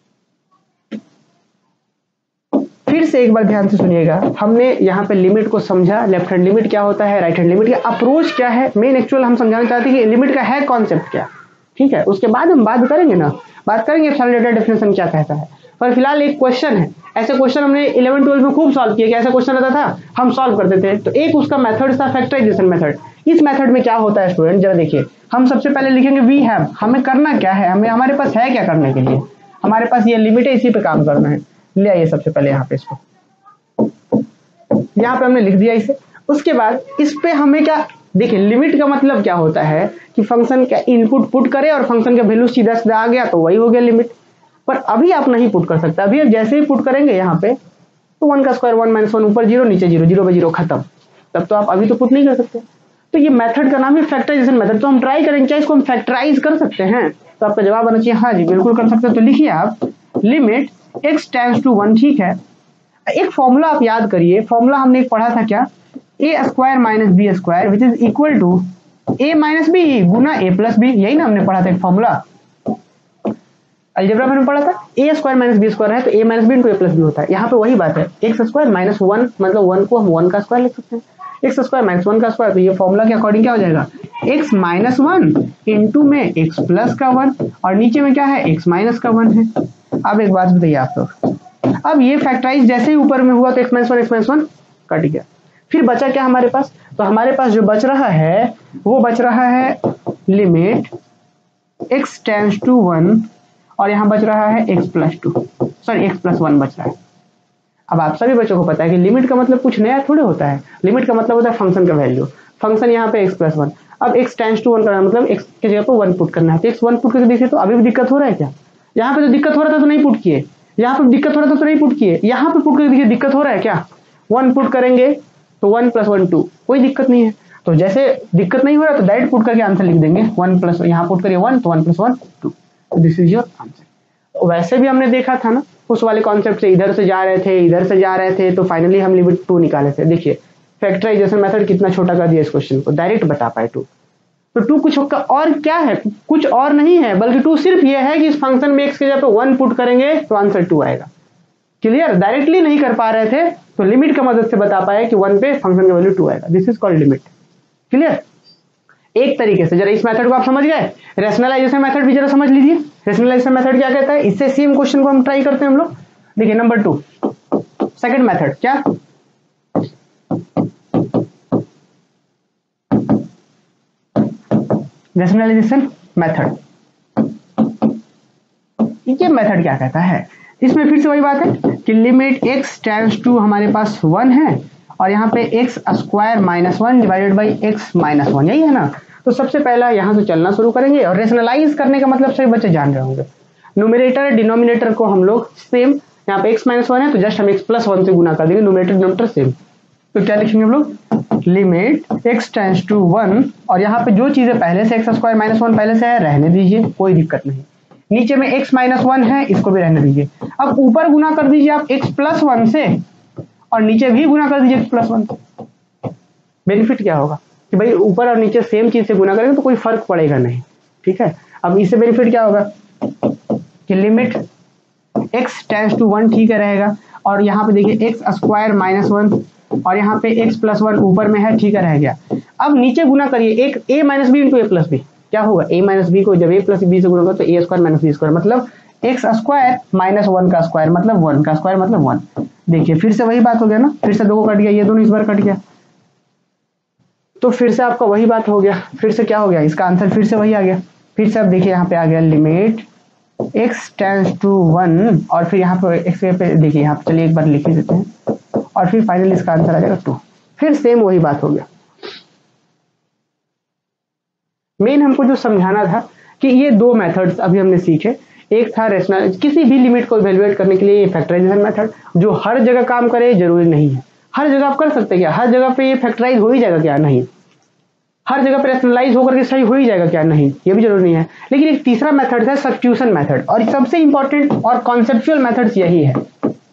फिर से एक बार ध्यान से सुनिएगा, हमने यहाँ पे लिमिट को समझा, लेफ्ट हैंड लिमिट क्या होता है, राइट हैंड लिमिट का अप्रोच क्या है, मेन एक्चुअल हम समझाना चाहते हैं कि लिमिट का है कॉन्सेप्ट क्या। ठीक है, उसके बाद हम बात करेंगे ना, बात करेंगे एप्सिलॉन डेल्टा डेफिनेशन क्या कहता है। पर फिलहाल एक क्वेश्चन है, ऐसे क्वेश्चन हमने इलेवन ट्वेल्व में खूब सॉल्व किया कि ऐसा क्वेश्चन आता था हम सॉल्व करते थे, तो एक उसका मेथड था फैक्टराइजेशन मेथड। इस मेथड में क्या होता है स्टूडेंट, जरा देखिए, हम सबसे पहले लिखेंगे वी हैव, हमें करना क्या है, हमें हमारे पास है क्या करने के लिए, हमारे पास ये लिमिट है, इसी पे काम करना है। ले आइए सबसे पहले यहाँ पे इसको, यहाँ पे हमने लिख दिया इसे। उसके बाद इस पे हमें क्या, देखिए लिमिट का मतलब क्या होता है कि फंक्शन का इनपुट पुट करे और फंक्शन का वैल्यू सीधा सीधा आ गया तो वही हो गया लिमिट। पर अभी आप नहीं पुट कर सकते, अभी आप जैसे ही पुट करेंगे यहाँ पे तो वन का स्क्वायर वन माइनस वन, ऊपर जीरो नीचे जीरो, जीरो बाई जीरो खत्म, तब तो आप अभी तो पुट नहीं कर सकते। तो ये मेथड का नाम है फैक्टराइजेशन मेथड। तो हम ट्राई करेंगे क्या इसको हम फैक्टराइज कर सकते हैं, तो आपका जवाब आना चाहिए हाँ जी बिल्कुल कर सकते हैं। तो लिखिए आप limit x tends to one. ठीक है, एक फॉर्मूला आप याद करिए, फॉर्मूला हमने एक पढ़ा था क्या, a square minus b square which is equal to a minus b गुना ए प्लस बी, यही ना हमने पढ़ा था एक फॉर्मूला, अलजेब्रा में पढ़ा था। A square minus b square है तो a minus b into a plus b होता है। यहाँ पे वही बात है, एक्स स्क्वायर माइनस वन, मतलब वन को हम वन का स्क्वायर लिख सकते हैं, एक्स स्क्वायर माइनस वन का स्क्वायर, तो ये फॉर्मूला के अकॉर्डिंग क्या हो जाएगा, एक्स माइनस वन इंटू में एक्स प्लस का वन, और नीचे में क्या है एक्स माइनस का वन है। अब एक बात बताइए आप लोग, अब ये फैक्टराइज जैसे ही ऊपर में हुआ तो x minus one x minus one cut गया, फिर बचा क्या हमारे पास, तो हमारे पास जो बच रहा है वो बच रहा है limit x tends to one, और यहाँ बच रहा है x plus two, sorry x plus one बच रहा है। अब आप सभी बच्चों को पता है कि लिमिट का मतलब कुछ नया थोड़े होता है, लिमिट का मतलब होता है फंक्शन का वैल्यू, फंक्शन यहाँ पे x प्लस वन, अब x टेंड्स टू वन करना मतलब x की जगह पर वन पुट करना है, तो x वन पुट करके देखिए तो अभी भी दिक्कत हो रहा है क्या, यहाँ पे तो दिक्कत हो रहा था तो नहीं पुट किए, यहाँ पे दिक्कत हो रहा था तो नहीं पुट किए, यहाँ पे पुट करके देखिए दिक्कत हो रहा है क्या, वन पुट करेंगे तो वन प्लस वन टू, कोई दिक्कत नहीं है। तो जैसे दिक्कत नहीं हो रहा तो डायरेक्ट पुट करके आंसर लिख देंगे, वन प्लस यहाँ पुट करिए वन तो one plus one two, this is your answer. वैसे भी हमने देखा था ना उस वाले कॉन्सेप्ट से, इधर से जा रहे थे इधर से जा रहे थे, तो फाइनली हम लिमिट टू निकाले थे। देखिए फैक्टराइजेशन मेथड कितना छोटा कर दिया इस क्वेश्चन को, डायरेक्ट बता पाए टू। तो टू कुछ और क्या है, कुछ और नहीं है बल्कि टू सिर्फ ये है कि इस फंक्शन में एक्स के जगह पे वन पुट करेंगे तो आंसर टू आएगा। क्लियर, डायरेक्टली नहीं कर पा रहे थे तो लिमिट की मदद से बता पाए कि वन पे फंक्शन का वैल्यू टू आएगा, this is called limit. Clear, एक तरीके से जरा इस मेथड को आप समझ गए। रैशनलाइजेशन मेथड भी जरा समझ लीजिए, रैशनलाइजेशन मेथड क्या कहता है, इससे सेम क्वेश्चन को हम ट्राई करते हैं हम लोग। देखिए नंबर टू सेकंड मेथड क्या, रैशनलाइजेशन मेथड। ये मेथड क्या कहता है, इसमें फिर से वही बात है कि लिमिट एक्स टेंड्स टू हमारे पास वन है और यहाँ पे x square minus one divided by x minus one, यही है ना। तो सबसे पहला यहाँ से चलना शुरू करेंगे, और रेशनलाइज करने का मतलब सभी बच्चे जान रहे होंगे, न्यूमरेटर डिनोमिनेटर को हम लोग सेम, यहाँ पे एक्स माइनस वन है तो जस्ट हम एक्स प्लस वन से गुना कर देंगे, न्यूमरेटर डिनोमिनेटर सेम। तो क्या लिखेंगे हम लोग, limit x tends to one, और यहाँ पे जो चीजें पहले से एक्स स्क्वायर माइनस वन पहले से है रहने दीजिए, कोई दिक्कत नहीं। नीचे में x माइनस वन है, इसको भी रहने दीजिए। अब ऊपर गुना कर दीजिए आप x प्लस वन से, और नीचे भी गुना कर दीजिए x प्लस वन से। बेनिफिट क्या होगा कि भाई ऊपर और नीचे सेम चीज से गुना करेंगे तो कोई फर्क पड़ेगा नहीं। ठीक है, अब इससे बेनिफिट क्या होगा कि limit x tends to one ठीक है रहेगा, और यहाँ पे देखिए एक्स स्क्वायर माइनस वन और यहाँ पे x प्लस वन ऊपर में है, ठीक है रह गया। अब नीचे गुना करिए एक a minus b into a plus b, क्या होगा, ए माइनस बी को जब ए प्लस बी से गुणा करो तो a square minus b square, मतलब एक्स स्क्वायर माइनस वन का स्क्वायर मतलब वन का स्क्वायर मतलब वन। देखिए फिर से वही बात हो गया ना, फिर से दो को कट गया, ये दोनों इस बार कट गया, तो फिर से आपका वही बात हो गया, फिर से क्या हो गया, इसका आंसर फिर से वही आ गया। फिर से अब देखिए यहाँ पे आ गया limit x tends to one, और फिर यहाँ पे x पे देखिए यहाँ पे, चलिए एक बार लिख ही देते हैं, और फिर फाइनली इसका आंसर आ जाएगा टू। फिर सेम वही बात हो गया। मेन हमको जो समझाना था कि ये दो मेथड्स अभी हमने सीखे, एक था रेशनल, किसी भी लिमिट को इवैल्यूएट करने के लिए ये फैक्टराइजेशन मेथड, जो हर जगह काम करे जरूरी नहीं है, हर जगह आप कर सकते हैं क्या, हर जगह पे ये फैक्टराइज हो ही जाएगा क्या, नहीं, हर जगह पे रेशनलाइज होकर के सही हो ही जाएगा क्या, नहीं, ये भी जरूरी नहीं है। लेकिन एक तीसरा मेथड है सब्स्टिट्यूशन मेथड, और सबसे इंपॉर्टेंट और कॉन्सेप्चुअल मेथड्स यही है।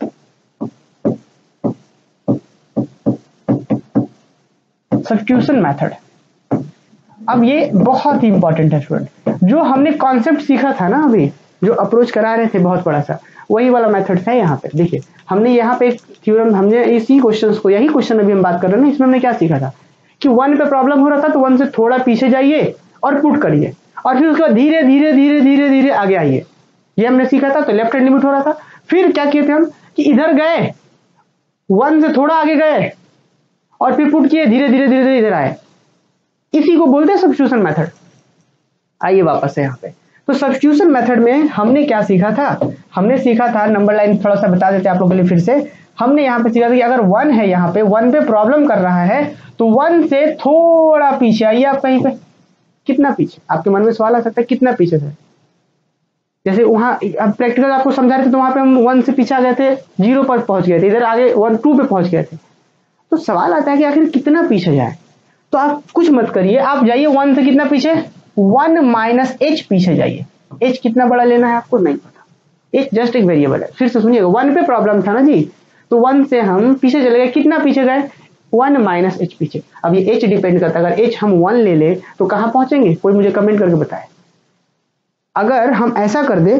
सब्स्टिट्यूशन मेथड, अब ये बहुत ही इंपॉर्टेंट है स्टूडेंट, जो हमने कॉन्सेप्ट सीखा था ना अभी, जो अप्रोच करा रहे थे बहुत बड़ा सा, वही वाला मेथड है यहाँ पे। देखिए हमने यहाँ पे एक थ्योरम, हमने इसी क्वेश्चंस को, यही क्वेश्चन अभी हम बात कर रहे हैं ना, इसमें हमने क्या सीखा था कि वन पे प्रॉब्लम हो रहा था तो वन से थोड़ा पीछे जाइए और पुट करिए, और फिर उसके बाद धीरे धीरे धीरे धीरे धीरे आगे आइए, ये हमने सीखा था। तो लेफ्ट हैंड लिमिट हो रहा था, फिर क्या किए थे हम कि इधर गए, वन से थोड़ा आगे गए और फिर पुट किए, धीरे धीरे धीरे धीरे इधर आए, इसी को बोलते हैं सब्स्टिट्यूशन मेथड। आइए वापस से यहाँ पे, तो सब्स्टिट्यूशन मेथड में हमने क्या सीखा था, हमने सीखा था, नंबर लाइन थोड़ा सा बता देते हैं आप लोगों के लिए फिर से, हमने यहाँ पे सीखा था कि अगर वन है, यहाँ पे वन पे प्रॉब्लम कर रहा है तो वन से थोड़ा पीछे आइए आप, कहीं पे कितना पीछे, आपके मन में सवाल आ सकता है कितना पीछे थे, जैसे वहां अब प्रैक्टिकल आपको समझा रहे थे तो वहां पे हम वन से पीछे आ गए थे, जीरो पर पहुंच गए थे, इधर आगे वन टू पे पहुंच गए थे, तो सवाल आता है कि आखिर कितना पीछे जाए। तो आप कुछ मत करिए, आप जाइए वन से कितना पीछे, वन माइनस एच पीछे जाइए। एच कितना बड़ा लेना है आपको नहीं पता, एच जस्ट एक वेरिएबल है। फिर से सुनिएगा, वन पे प्रॉब्लम था ना जी, तो वन से हम पीछे चले गए, कितना पीछे गए, वन माइनस एच पीछे। अब ये एच डिपेंड करता है, अगर एच हम वन ले ले तो कहां पहुंचेंगे, कोई मुझे कमेंट करके बताए। अगर हम ऐसा कर दे,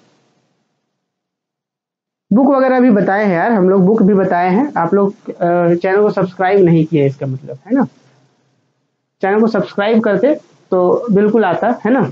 बुक वगैरह भी बताए हैं यार हम लोग, बुक भी बताए हैं, आप लोग चैनल को सब्सक्राइब नहीं किए, इसका मतलब है ना, चैनल को सब्सक्राइब करते तो बिल्कुल आता है ना।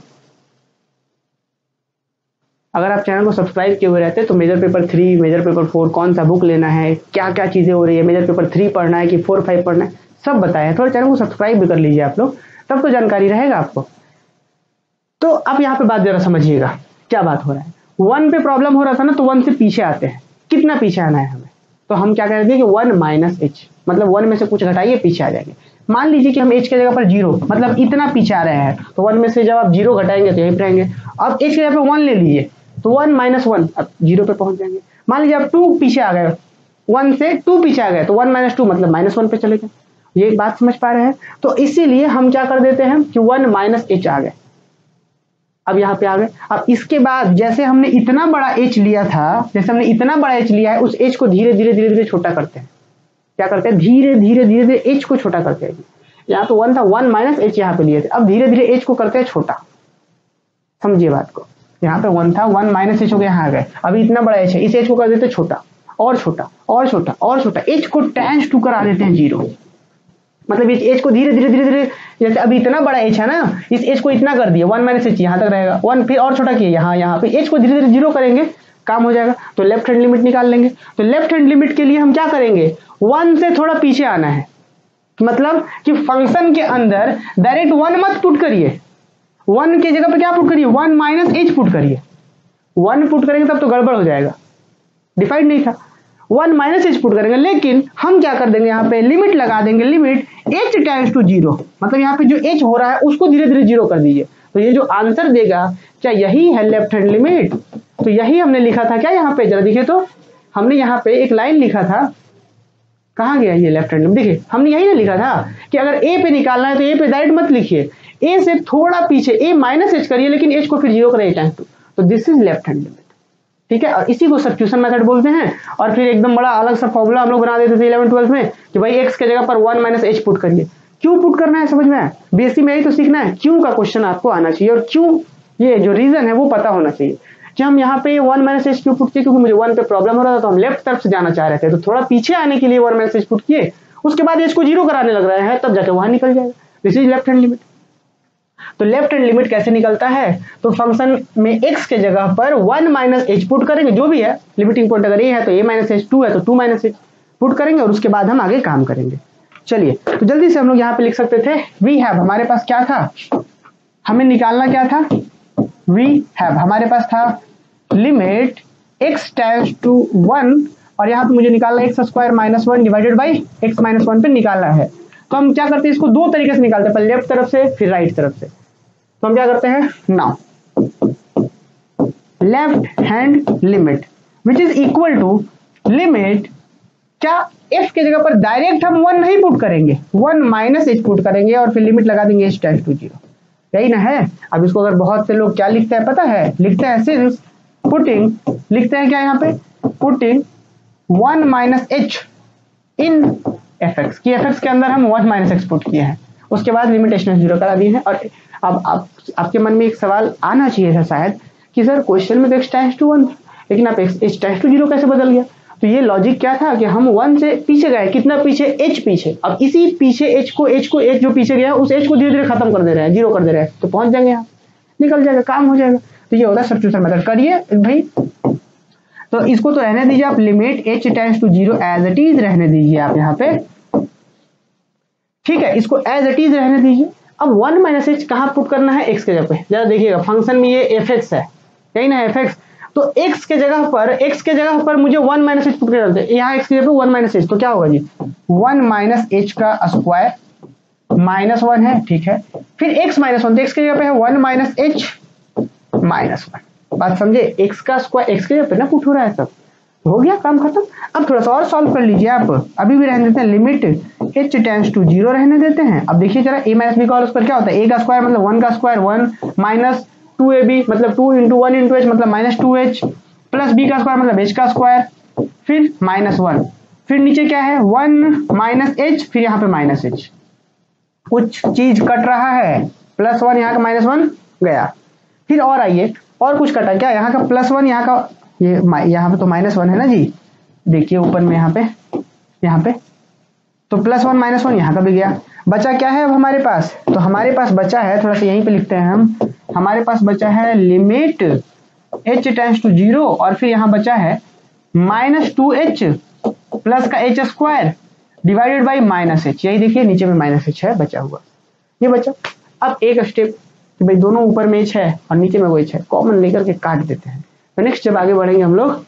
अगर आप चैनल को सब्सक्राइब किए हुए रहते तो major paper three, major paper four, कौन सा बुक लेना है, क्या क्या चीजें हो रही है, मेजर पेपर थ्री पढ़ना है कि फोर फाइव पढ़ना है, सब बताया है। थोड़ा चैनल को सब्सक्राइब भी कर लीजिए आप लोग, तब तो जानकारी रहेगा आपको। तो अब यहाँ पे बात जरा समझिएगा क्या बात हो रहा है। वन पे प्रॉब्लम हो रहा था ना, तो वन से पीछे आते हैं, कितना पीछे आना है हमें, तो हम क्या करेंगे कि वन माइनस एच, मतलब वन में से कुछ घटाइए पीछे आ जाएंगे। मान लीजिए कि हम एच के जगह पर जीरो, मतलब इतना पीछे आ रहे हैं, तो वन में से जब आप जीरो घटाएंगे तो यहीं पे रहेंगे। अब एच के जगह पे वन ले लीजिए, तो वन माइनस वन, अब जीरो पे पहुंच जाएंगे। मान लीजिए आप टू पीछे आ गए, वन से टू पीछे आ गए, तो वन माइनस टू मतलब माइनस वन पे चले गए। ये बात समझ पा रहे हैं, तो इसीलिए हम क्या कर देते हैं कि वन माइनस एच आ गए, अब यहाँ पे आ गए। अब इसके बाद जैसे हमने इतना बड़ा एच लिया था, जैसे हमने इतना बड़ा एच लिया है, उस एच को धीरे धीरे धीरे धीरे छोटा करते हैं। क्या करते हैं, धीरे धीरे धीरे धीरे एच को छोटा करते हैं। यहाँ तो वन था, वन माइनस एच यहाँ पे लिए थे, अब धीरे धीरे एच को करते हैं छोटा। समझिए बात को, यहाँ पे वन था, वन माइनस एच हो गया, यहाँ आ गए। अभी इतना बड़ा एच है, इस एच को कर देते छोटा और छोटा और छोटा और छोटा, एच को टेंस टू करा देते हैं जीरो। मतलब इस एच को धीरे धीरे धीरे धीरे, जैसे अभी इतना बड़ा एच है ना, इस एच को इतना कर दिया, वन माइनस एच यहाँ तक रहेगा, वन फिर और छोटा किया यहाँ, यहाँ पे एच को धीरे धीरे जीरो करेंगे, काम हो जाएगा। तो लेफ्ट हैंड लिमिट निकाल लेंगे। तो लेफ्ट हैंड लिमिट के लिए हम क्या करेंगे, वन से थोड़ा पीछे आना है, मतलब कि फंक्शन के अंदर डायरेक्ट वन मत पुट करिए, वन के जगह पे क्या पुट करिए, वन माइनस एच पुट करिए। वन पुट करेंगे तब तो गड़बड़ हो जाएगा, डिफाइंड नहीं था, वन माइनस एच पुट करेंगे। लेकिन हम क्या कर देंगे, यहाँ पे लिमिट लगा देंगे, limit h tends to zero, मतलब यहाँ पे जो एच हो रहा है उसको धीरे धीरे जीरो कर दीजिए। तो ये जो आंसर देगा क्या यही है लेफ्ट हैंड लिमिट। तो यही हमने लिखा था क्या, यहाँ पे जरा देखिए, तो हमने यहाँ पे एक लाइन लिखा था, कहाँ गया ये लेफ्ट हैंड लिमिट, देखिए हमने यही ना लिखा था कि अगर ए पे निकालना है तो ए पे डायरेक्ट मत लिखिए, ए से थोड़ा पीछे, ए माइनस एच करिए, लेकिन एच को फिर जीरो करिए टाइम्स टू। तो this is left hand limit, ठीक है। और इसी को सब्स्टिट्यूशन मेथड बोलते हैं। और फिर एकदम बड़ा अलग सा फॉर्मूला हम लोग बना देते थे इलेवन ट्वेल्थ में कि भाई एक्स के जगह पर वन माइनस एच पुट करिए। क्यों पुट करना है समझ में आया, बीएससी में यही तो सीखना है, क्यों का क्वेश्चन आपको आना चाहिए, और क्यों ये जो रीजन है वो पता होना चाहिए कि हम यहाँ पे वन माइनस एच क्यों पुट किए, क्योंकि मुझे वन पे प्रॉब्लम हो रहा था, तो हम लेफ्ट तरफ से जाना चाह रहे थे, तो थोड़ा पीछे आने के लिए वन माइनस एच पुट किए, उसके बाद एच को जीरो कराने लग रहे हैं, तब जाके वहां निकल जाएगा। This is left hand limit. तो लेफ्ट हैंड लिमिट कैसे निकलता है, तो फंक्शन में x के जगह पर वन माइनस एच पुट करेंगे, जो भी है लिमिटिंग पॉइंट अगर a है तो a माइनस एच, टू है तो टू माइनस एच पुट करेंगे और उसके बाद हम आगे काम करेंगे। चलिए तो जल्दी से हम लोग यहाँ पे लिख सकते थे वी हैव, हमारे पास क्या था, हमें निकालना क्या था, वी हैव हमारे पास था limit x tends to one और यहाँ पे मुझे निकालना x square minus one divided by x minus one पे निकालना है। तो हम क्या करते हैं, इसको दो तरीके से निकालते हैं, पहले लेफ्ट तरफ से फिर राइट तरफ से। तो हम क्या करते हैं, now left hand limit which is equal to limit, क्या f के जगह पर डायरेक्ट हम वन नहीं पुट करेंगे, वन माइनस एच पुट करेंगे और फिर लिमिट लगा देंगे h टेंड्स टू जीरो, यही ना है। अब इसको अगर बहुत से लोग क्या लिखते हैं पता है, लिखते हैं सिंस पुटिंग, लिखते हैं क्या यहाँ पे, putting one minus h in f x, की एफ एक्स के अंदर हम वन माइनस एक्स पुट किए हैं, उसके बाद limit h tends to zero करा दिए हैं। और अब आप आपके मन में एक सवाल आना चाहिए था शायद कि सर क्वेश्चन में तो एक्स टेंड्स टू वन लेकिन आप एच टेंड्स टू जीरो कैसे बदल गया। तो ये लॉजिक क्या था कि हम वन से पीछे गए, कितना पीछे, h पीछे, अब इसी पीछे h को h को h जो पीछे गया उस h को धीरे धीरे खत्म कर दे रहे हैं, जीरो कर दे रहे हैं, तो पहुंच जाएंगे यहाँ, निकल जाएगा, काम हो जाएगा। तो ये होता है सब्स्टिट्यूशन मेथड, करिए भाई। तो इसको तो रहने दीजिए आप, limit h tends to zero as it is रहने दीजिए आप यहाँ पे, ठीक है, इसको एज इट इज रहने दीजिए। अब वन माइनस एच कहाँ पुट करना है, x के जगह पे, जरा देखिएगा फंक्शन में ये एफ एक्स है, यही ना एफ एक्स, तो x के जगह पर x के जगह पर मुझे वन माइनस एच पुट कर देते हैं, यहाँ x के जगह पे वन माइनस एच, तो क्या होगा जी, वन माइनस एच का स्क्वायर माइनस वन है, ठीक है, फिर x माइनस वन, तो x के जगह पे है one minus h minus one, बात समझे, x का स्क्वायर x के जगह पे ना पुट हो रहा है, तब हो गया काम खत्म। अब थोड़ा सा और सॉल्व कर लीजिए आप, अभी भी रहने देते हैं limit h tends to zero रहने देते हैं। अब देखिए जरा a माइनस बी का होल स्क्वायर क्या होता है, a का स्क्वायर मतलब वन का square, one minus two a b मतलब two into one into h मतलब minus two h, plus b का स्क्वायर मतलब एच का स्क्वायर, फिर माइनस वन, फिर नीचे क्या है वन माइनस एच, फिर यहाँ पे माइनस एच, कुछ चीज कट रहा है, प्लस वन यहाँ का माइनस वन गया, फिर और आइए और कुछ कटा क्या, यहाँ का प्लस वन, यहाँ का ये यहाँ पे तो माइनस वन है ना जी, देखिए ऊपर में यहाँ पे, यहाँ पे तो प्लस वन माइनस वन यहाँ का भी गया, बचा क्या है अब हमारे पास, तो हमारे पास बचा है, थोड़ा सा यहीं पे लिखते हैं हम, हमारे पास बचा है limit h tends to zero और फिर यहाँ बचा है माइनस टू एच प्लस का h square divided by minus h, यही देखिए नीचे में माइनस एच है बचा हुआ, ये बचा। अब एक स्टेप कि भाई दोनों ऊपर में एच है और नीचे में वो एच है, कॉमन लेकर के काट देते हैं। तो नेक्स्ट जब आगे बढ़ेंगे हम लोग,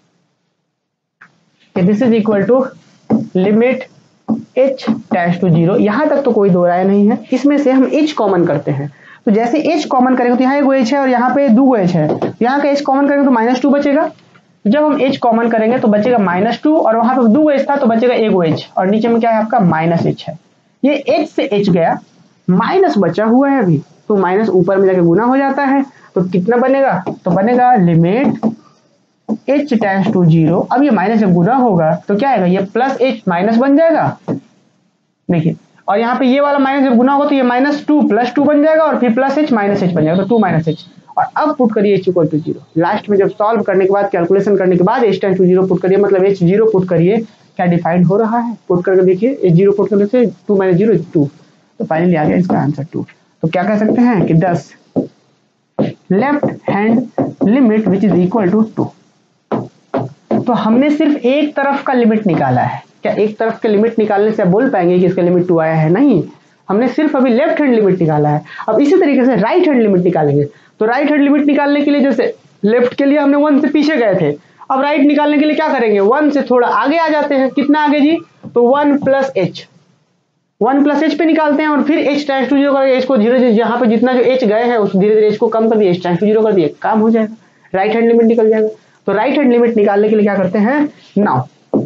this is equal to limit h tends to zero, यहां तक तो कोई दो राय नहीं है, इसमें से हम h कॉमन करते हैं, तो जैसे h कॉमन करेंगे तो यहाँ एक h है और यहाँ पे दो h है, यहाँ का h कॉमन करेंगे तो माइनस टू बचेगा, जब हम h कॉमन करेंगे तो बचेगा माइनस टू और वहां पे दो h था तो बचेगा एक h और नीचे में क्या है आपका माइनस h है, ये h से h गया, माइनस बचा हुआ है अभी, तो माइनस ऊपर में जाके गुना हो जाता है, तो कितना बनेगा, तो बनेगा limit h tends to zero, अब ये माइनस जब गुना होगा तो क्या आएगा, ये प्लस h माइनस बन जाएगा, देखिए, और यहाँ पे ये वाला माइनस जब गुना होगा तो ये माइनस टू प्लस टू बन जाएगा और फिर प्लस एच माइनस एच बन जाएगा, तो टू माइनस एच, और अब पुट करिए h equal to zero, last में जब सॉल्व करने के बाद कैलकुलेशन करने के बाद h tends to zero put करिए, मतलब एच जीरो पुट करिए, क्या डिफाइंड हो रहा है, पुट करके देखिए, एच जीरो पुट करने से टू माइनस जीरो टू, तो फाइनली आ गया इसका आंसर टू। तो क्या कह सकते हैं कि दस left hand limit which is equal to two. तो हमने सिर्फ एक तरफ का लिमिट निकाला है, क्या एक तरफ के लिमिट निकालने से आप बोल पाएंगे कि इसका लिमिट टू आया है, नहीं, हमने सिर्फ अभी लेफ्ट हैंड लिमिट निकाला है। अब इसी तरीके से राइट हैंड लिमिट निकालेंगे, तो राइट हैंड लिमिट निकालने के लिए जैसे लेफ्ट के लिए हमने वन से पीछे गए थे, अब राइट निकालने के लिए क्या करेंगे, वन से थोड़ा आगे आ जाते हैं, कितना आगे जी, तो one plus h, one plus h पे निकालते हैं और फिर एच टेंड्स टू जीरो करके एच को धीरे धीरे यहाँ पे जितना जो एच गए हैं उस धीरे धीरे एच को कम कर दिए, एच टेंड्स टू जीरो कर दिए, काम हो जाएगा, राइट हैंड लिमिट निकल जाएगा। तो राइट हैंड लिमिट निकालने के लिए क्या करते हैं, नाउ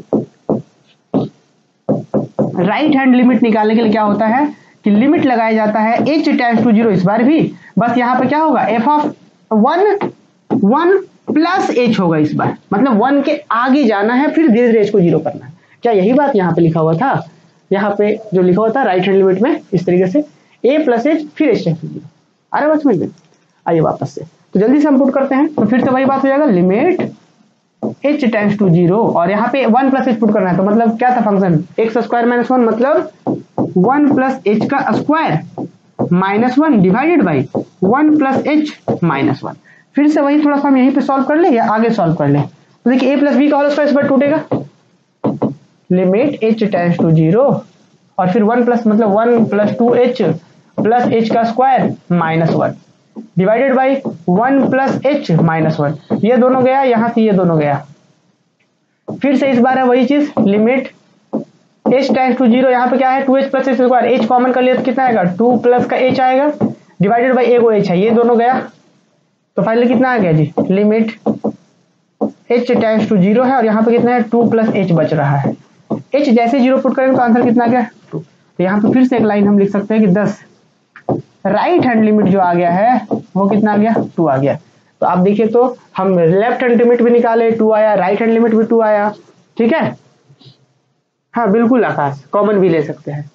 राइट हैंड लिमिट निकालने के लिए क्या होता है कि लिमिट लगाया जाता है एच टेंड्स टू जीरो, इस बार भी बस यहाँ पे क्या होगा, f of one one plus h होगा इस बार, मतलब वन के आगे जाना है फिर धीरे धीरे एच को जीरो करना है, क्या यही बात यहाँ पे लिखा हुआ था, यहाँ पे जो लिखा हुआ था राइट हैंड लिमिट में इस तरीके से ए प्लस एच फिर एच टेंड्स टू जीरो, अरे बात समझ में, आइए वापस से, तो जल्दी से हम पुट करते हैं, तो फिर से वही बात हो जाएगा, limit h tends to zero और यहाँ पे वन प्लस एच पुट करना है, तो मतलब क्या था function, x square minus one मतलब वन प्लस एच का square minus one divided by one plus h minus one. फिर से वही थोड़ा सा हम यहीं पे सॉल्व कर ले या आगे सॉल्व कर ले। तो देखिए ए प्लस बी का होल स्क्वायर इस बार टूटेगा, limit h tends to zero और फिर वन प्लस मतलब one plus two h plus h का square minus one divided by one plus h minus one. ये दोनों गया, यहां से ये दोनों गया। फिर से इस बार है वही चीज, limit h tends to zero, यहाँ पे क्या है two h plus h square, h common कर लिया तो कितना आएगा टू प्लस का एच आएगा डिवाइडेड बाई एगो एच है, ये दोनों गया तो फाइनली कितना आ गया जी, limit h tends to zero है और यहाँ पे कितना है टू प्लस एच बच रहा है। एच जैसे जीरो पुट करेंगे तो आंसर कितना आ गया टू। तो यहाँ पे फिर से एक लाइन हम लिख सकते हैं कि दस राइट हैंड लिमिट जो आ गया है वो कितना आ गया टू आ गया। तो आप देखिए तो हम लेफ्ट हैंड लिमिट भी निकाले टू आया, राइट हैंड लिमिट भी टू आया, ठीक है। हाँ बिल्कुल आकाश, कॉमन भी ले सकते हैं।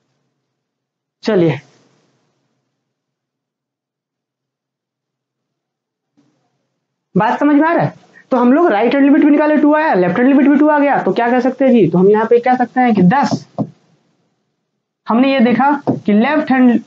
चलिए बात समझ में आ रहा है। तो हम लोग राइट हैंड लिमिट भी निकाले टू आया, लेफ्ट हैंड लिमिट भी टू आ गया, तो क्या कह सकते हैं जी, तो हम यहाँ पे कह सकते हैं कि दस हमने ये देखा कि लेफ्ट हैंड,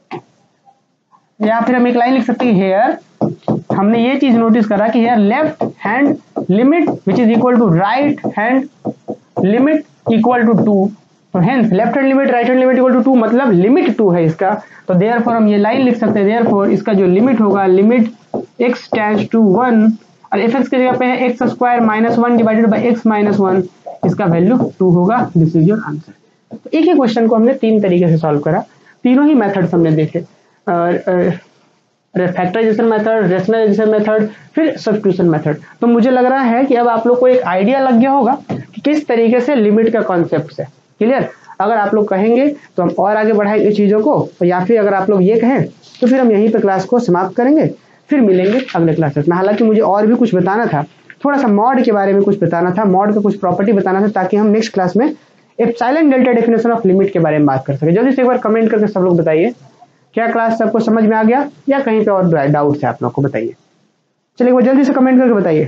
या फिर हम एक लाइन लिख सकते हैं हेयर, हमने ये चीज नोटिस करा कि here left hand limit which is equal to right hand limit equal to two. तो hence left hand limit right hand limit equal to two मतलब लिमिट टू है इसका। तो देयरफॉर हम ये लाइन लिख सकते हैं, देयरफॉर इसका जो लिमिट होगा limit x tends to one और एफ एक्स की जगह पे है x square minus one divided by x minus one, इसका वैल्यू टू होगा। This is your answer. तो एक ही क्वेश्चन को हमने तीन तरीके से सॉल्व करा, तीनों ही मेथड्स हमने देखे, फैक्टराइजेशन मेथड, रेशनलाइजेशन मेथड, फिर सब्स्टिट्यूशन मेथड। तो मुझे लग रहा है कि अब आप लोग को एक आइडिया लग गया होगा कि किस तरीके से लिमिट का कॉन्सेप्ट है। क्लियर? अगर आप लोग कहेंगे तो हम और आगे बढ़ाएंगे चीजों को, या फिर अगर आप लोग ये कहें तो फिर हम यहीं पे क्लास को समाप्त करेंगे, फिर मिलेंगे अगले क्लासेस में। हालांकि मुझे और भी कुछ बताना था, थोड़ा सा मॉड के बारे में कुछ बताना था, मॉड का कुछ प्रॉपर्टी बताना था, ताकि हम नेक्स्ट क्लास में epsilon delta definition of limit के बारे में बात कर सके। जल्दी से एक बार कमेंट करके सब लोग बताइए क्या क्लास सबको समझ में आ गया या कहीं पे और डाउट है आप लोग को, बताइए। चलिए वो जल्दी से कमेंट करके बताइए।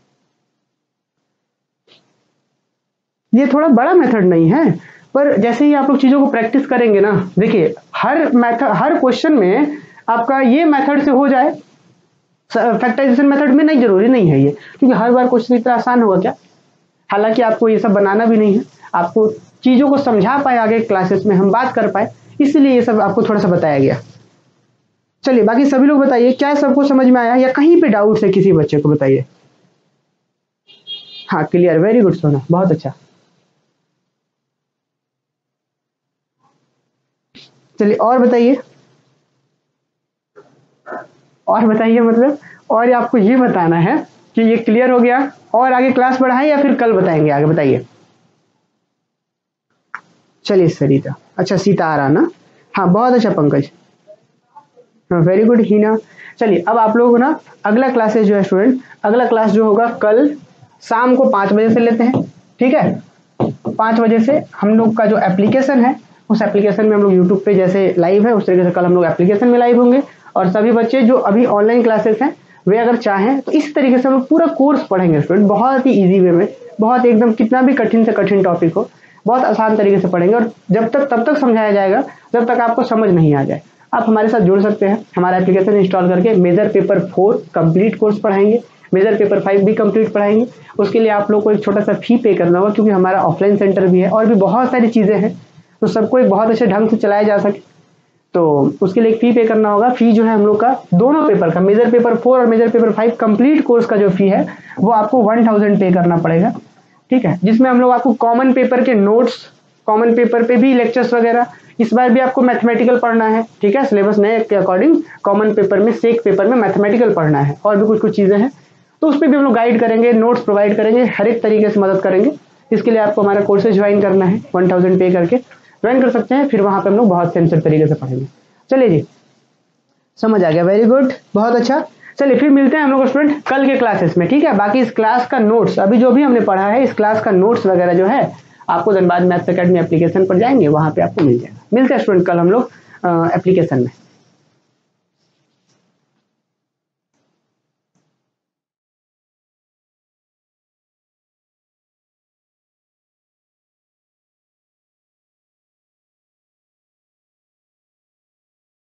ये थोड़ा बड़ा मेथड नहीं है, पर जैसे ही आप लोग चीजों को प्रैक्टिस करेंगे ना, देखिए हर मेथड, हर क्वेश्चन में आपका ये मेथड से हो जाए, फैक्टराइजेशन मेथड में नहीं, जरूरी नहीं है ये, क्योंकि हर बार क्वेश्चन इतना आसान होगा क्या। हालांकि आपको ये सब बनाना भी नहीं है, आपको चीजों को समझा पाए, आगे क्लासेस में हम बात कर पाए, इसलिए ये सब आपको थोड़ा सा बताया गया। चलिए बाकी सभी लोग बताइए क्या सबको समझ में आया या कहीं पे डाउट है किसी बच्चे को, बताइए। हाँ क्लियर, वेरी गुड सोना, बहुत अच्छा। चलिए और बताइए, और बताइए मतलब, और आपको ये बताना है कि ये क्लियर हो गया और आगे क्लास बढ़ाएं या फिर कल बताएंगे आगे, बताइए। चलिए सरिता, अच्छा सीता आ रहा ना, हाँ बहुत अच्छा पंकज, हाँ वेरी गुड हीना। चलिए अब आप लोग ना अगला क्लासेस जो है स्टूडेंट, अगला क्लास जो होगा कल शाम को पाँच बजे से लेते हैं, ठीक है। पाँच बजे से हम लोग का जो एप्लीकेशन है, उस एप्लीकेशन में हम लोग यूट्यूब पे जैसे लाइव है उस तरीके से कल हम लोग एप्लीकेशन में लाइव होंगे। और सभी बच्चे जो अभी ऑनलाइन क्लासेस हैं वे अगर चाहें तो इस तरीके से हम लोग पूरा कोर्स पढ़ेंगे स्टूडेंट, बहुत ही इजी वे में, बहुत एकदम कितना भी कठिन से कठिन टॉपिक हो बहुत आसान तरीके से पढ़ेंगे। और जब तक तब तक समझाया जाएगा जब तक आपको समझ नहीं आ जाए। आप हमारे साथ जुड़ सकते हैं, हमारा एप्लीकेशन इंस्टॉल करके major paper four complete course पढ़ाएंगे, मेजर पेपर फाइव भी कंप्लीट पढ़ाएंगे। उसके लिए आप लोग को एक छोटा सा फी पे करना होगा, क्योंकि हमारा ऑफलाइन सेंटर भी है और भी बहुत सारी चीज़ें हैं, तो सबको एक बहुत अच्छे ढंग से चलाया जा सके तो उसके लिए एक फी पे करना होगा। फी जो है हम लोग का दोनों पेपर का, मेजर पेपर फोर और major paper five complete course का जो फी है वो आपको वन थाउजेंड पे करना पड़ेगा, ठीक है। जिसमें हम लोग आपको कॉमन पेपर के नोट्स, कॉमन पेपर पे भी लेक्चर्स वगैरह, इस बार भी आपको मैथमेटिकल पढ़ना है, ठीक है। सिलेबस नए के अकॉर्डिंग कॉमन पेपर में, सेक पेपर में मैथमेटिकल पढ़ना है और भी कुछ कुछ चीज़ें हैं, तो उस पर भी हम लोग गाइड करेंगे, नोट्स प्रोवाइड करेंगे, हर एक तरीके से मदद करेंगे। इसके लिए आपको हमारा कोर्सेज ज्वाइन करना है, वन थाउजेंड पे करके ज्वाइन कर सकते हैं, फिर वहाँ पे हम लोग बहुत सेंसिटिव तरीके से पढ़ेंगे। चलिए जी समझ आ गया, वेरी गुड, बहुत अच्छा। चलिए फिर मिलते हैं हम लोग स्टूडेंट कल के क्लासेस में, ठीक है। बाकी इस क्लास का नोट्स, अभी जो भी हमने पढ़ा है इस क्लास का नोट्स वगैरह जो है आपको धनबाद मैथ्स एकेडमी एप्लीकेशन पर जाएंगे, वहाँ पे आपको मिल जाएगा। मिलते हैं स्टूडेंट कल हम लोग एप्लीकेशन में।